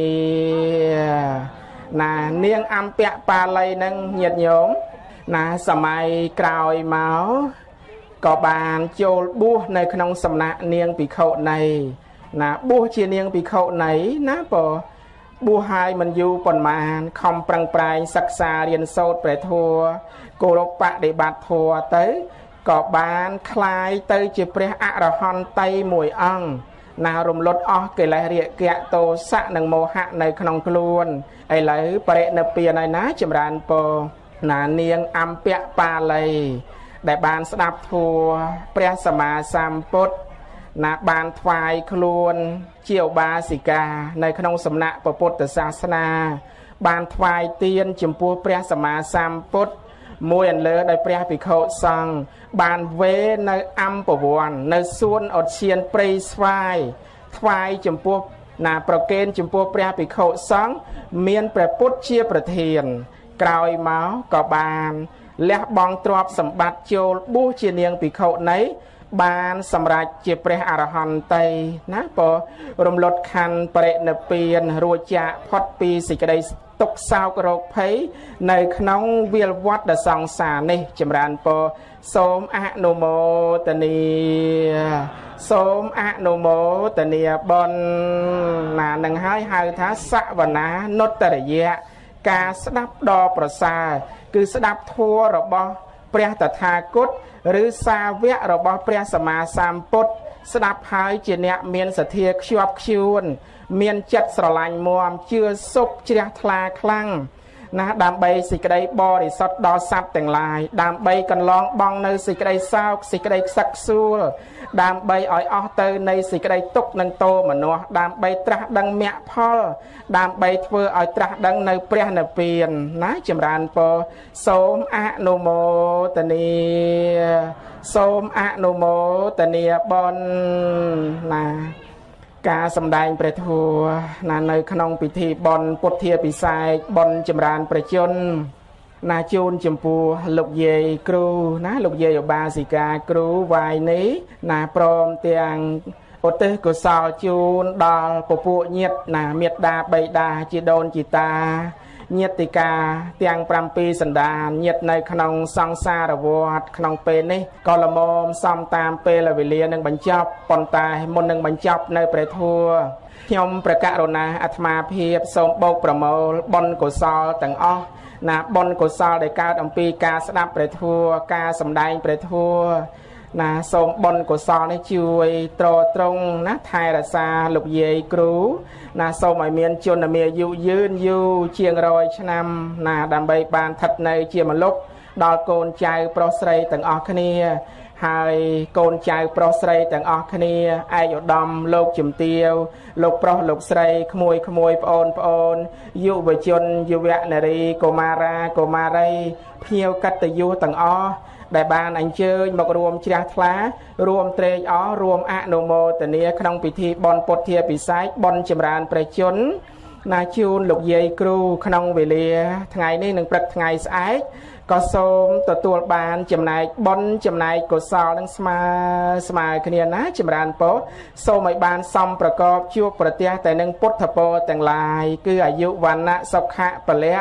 ណានាងអម្ពៈបាលីនឹងញាតិញោមណាសម័យក្រោយមកក៏បានចូលបួសនៅក្នុងសំណាក់នាងភិក្ខុនីណាបួសជានាងភិក្ខុនីណាបបួសហើយមិនយូរប៉ុន្មានខំប្រឹងប្រែងសិក្សារៀនសូត្រព្រះធម៌គោរពបដិបត្តិធម៌ទៅក៏បានคล้ายទៅជាព្រះអរហន្តីមួយអង្គណារំលត់អស់កិលេសរាគៈទោសៈនិងមោហៈនៅក្នុងខ្លួនឥឡូវបរិនិព្វានហើយណាចម្រើនពរណានាងអម្ពៈបាលីដែលបានស្ដាប់ធម៌ព្រះសម្មាសម្ពុទ្ធណាបានថ្វាយខ្លួនជាឧបាសិកានៅក្នុងសំណាក់ពុទ្ធសាសនាបានថ្វាយទានចំពោះព្រះសម្មាសម្ពុទ្ធមួយអន្លើដោយព្រះភិក្ខុសង្ឃបានវេនៅអម្ពវ័ននៅសួនឧទ្យានព្រៃស្វាយថ្វាយចំពោះណាប្រគេនចំពោះព្រះភិក្ខុសង្ឃមានព្រះពុទ្ធជាប្រធានក្រោយមកក៏បានលះបង់ទ្រព្យសម្បត្តិចូលបួសជានាងភិក្ខុនីបានសម្រេចជាព្រះអរហន្តីណាពរំលត់ខណ្ឌបរិនិព្វានរួចចាកផុតពីសេចក្តីទុក្ខសោករោគភ័យនៅក្នុងវាលវត្តដ៏សង្សារនេះចម្រើនពរសូមអនុមោទនាសូមអនុមោទនាបុណ្យណានឹងហើយហៅថាសវនានុត្តរយៈការស្ដាប់ដ៏ប្រសើរគឺស្ដាប់ធម៌របស់ព្រះតថាគតឬសាវករបស់ព្រះសម្មាសម្ពុទ្ធស្ដាប់ហើយជាអ្នកមានសទ្ធាខ្ជាប់ខ្ជួនមានចិត្តស្រឡាញ់មាំជឿសុខជ្រះថ្លាខ្លាំងណាដើម្បីសេចក្តីបរិសុទ្ធដល់សត្វទាំងឡាយដើម្បីកន្លងបង់នៅសេចក្តីសោកសេចក្តីខ្សឹកខ្សួលដើម្បីឲ្យអស់ទៅនៃសេចក្តីទុក្ខនិងទោមនស្សដើម្បីត្រាស់ដឹងមគ្គផលដើម្បីធ្វើឲ្យត្រាស់ដឹងនៅព្រះនិព្វានណាចម្រើនពរសូមអនុមោទនាសូមអនុមោទនាបុណ្យណាការសម្ដែងព្រះធម៌ណានៅក្នុងពិធីបុណ្យពុទ្ធាពិសេសបុណ្យចម្រើនព្រះជន្មណាជូនចំពោះលោកយាយគ្រូណាលោកយាយឧបាសិកាគ្រូវាយនេះណាព្រមទាំងឧទ្ទិសកុសលជូនដល់ពពួកញាតិណាមេត្តាបិតាជីដូនជីតាញាតិកាទាំង7សន្តានញាតិនៅក្នុងសង្សារវដ្តក្នុងពេលនេះក៏ល្មមសំតាមពេលវេលានឹងបញ្ចប់ប៉ុន្តែមុននឹងបញ្ចប់នៅព្រះធម៌ខ្ញុំព្រះករុណាអាត្មាភាពសូមបូកប្រមូលបុណ្យកុសលទាំងអស់ណាបុណ្យកុសលដែលកើតអំពីការស្ដាប់ព្រះធម៌ការសម្ដែងព្រះធម៌ណាសូមបុណ្យកុសលនេះជួយទ្រទ្រង់ណាថែរក្សាលោកយាយគ្រូណាសូមឲ្យមានជនមាយុយឺនយូរជាង100ឆ្នាំណាដើម្បីបានស្ថិតនៅជាម្លប់ដល់កូនចៅប្រុសស្រីទាំងអស់គ្នាហើយកូនចៅប្រុសស្រីទាំងអស់គ្នាឯកឧត្តមលោកជំទាវលោកប្រុសលោកស្រីក្មួយប្អូនយុវជនយុវនារីកុមារាកុមារីភ្ញៀវកតញ្ញូទាំងអស់ដែលបានអញ្ជើញមករួមជ្រះថ្លារួមត្រេកអររួមអនុមោទនាក្នុងពិធីបុណ្យពុទ្ធាពិសេសបុណ្យចម្រើនព្រះជន្មណាជូនលោកយាយគ្រូក្នុងវេលាថ្ងៃនេះនិងព្រឹកថ្ងៃស្អែកក៏សូមទទួលបានចំណែកបុណ្យចំណែកកុសលនឹងស្មើគ្នាណាចម្រើនពរសូមឲ្យបានសំប្រកបជួបប្រទះតែនឹងពុទ្ធពរទាំងឡាយគឺអាយុវណ្ណៈសុខៈពលៈ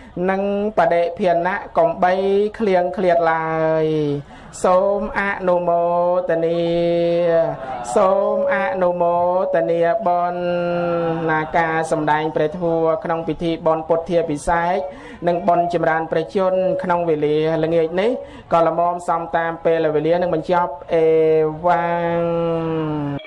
nâng bà đệ phiền nạ còn bay khliêng khliệt lại Sôm nô mô tà ni Sôm nô mô tà ni bon nà ca sầm đành bệ thua khăn bị thi bon bột thia bị sai nâng bon chìm ran bệ chôn khăn về lìa là nghề ní còn là mom xong tam pê là về lìa nâng mình chọc vang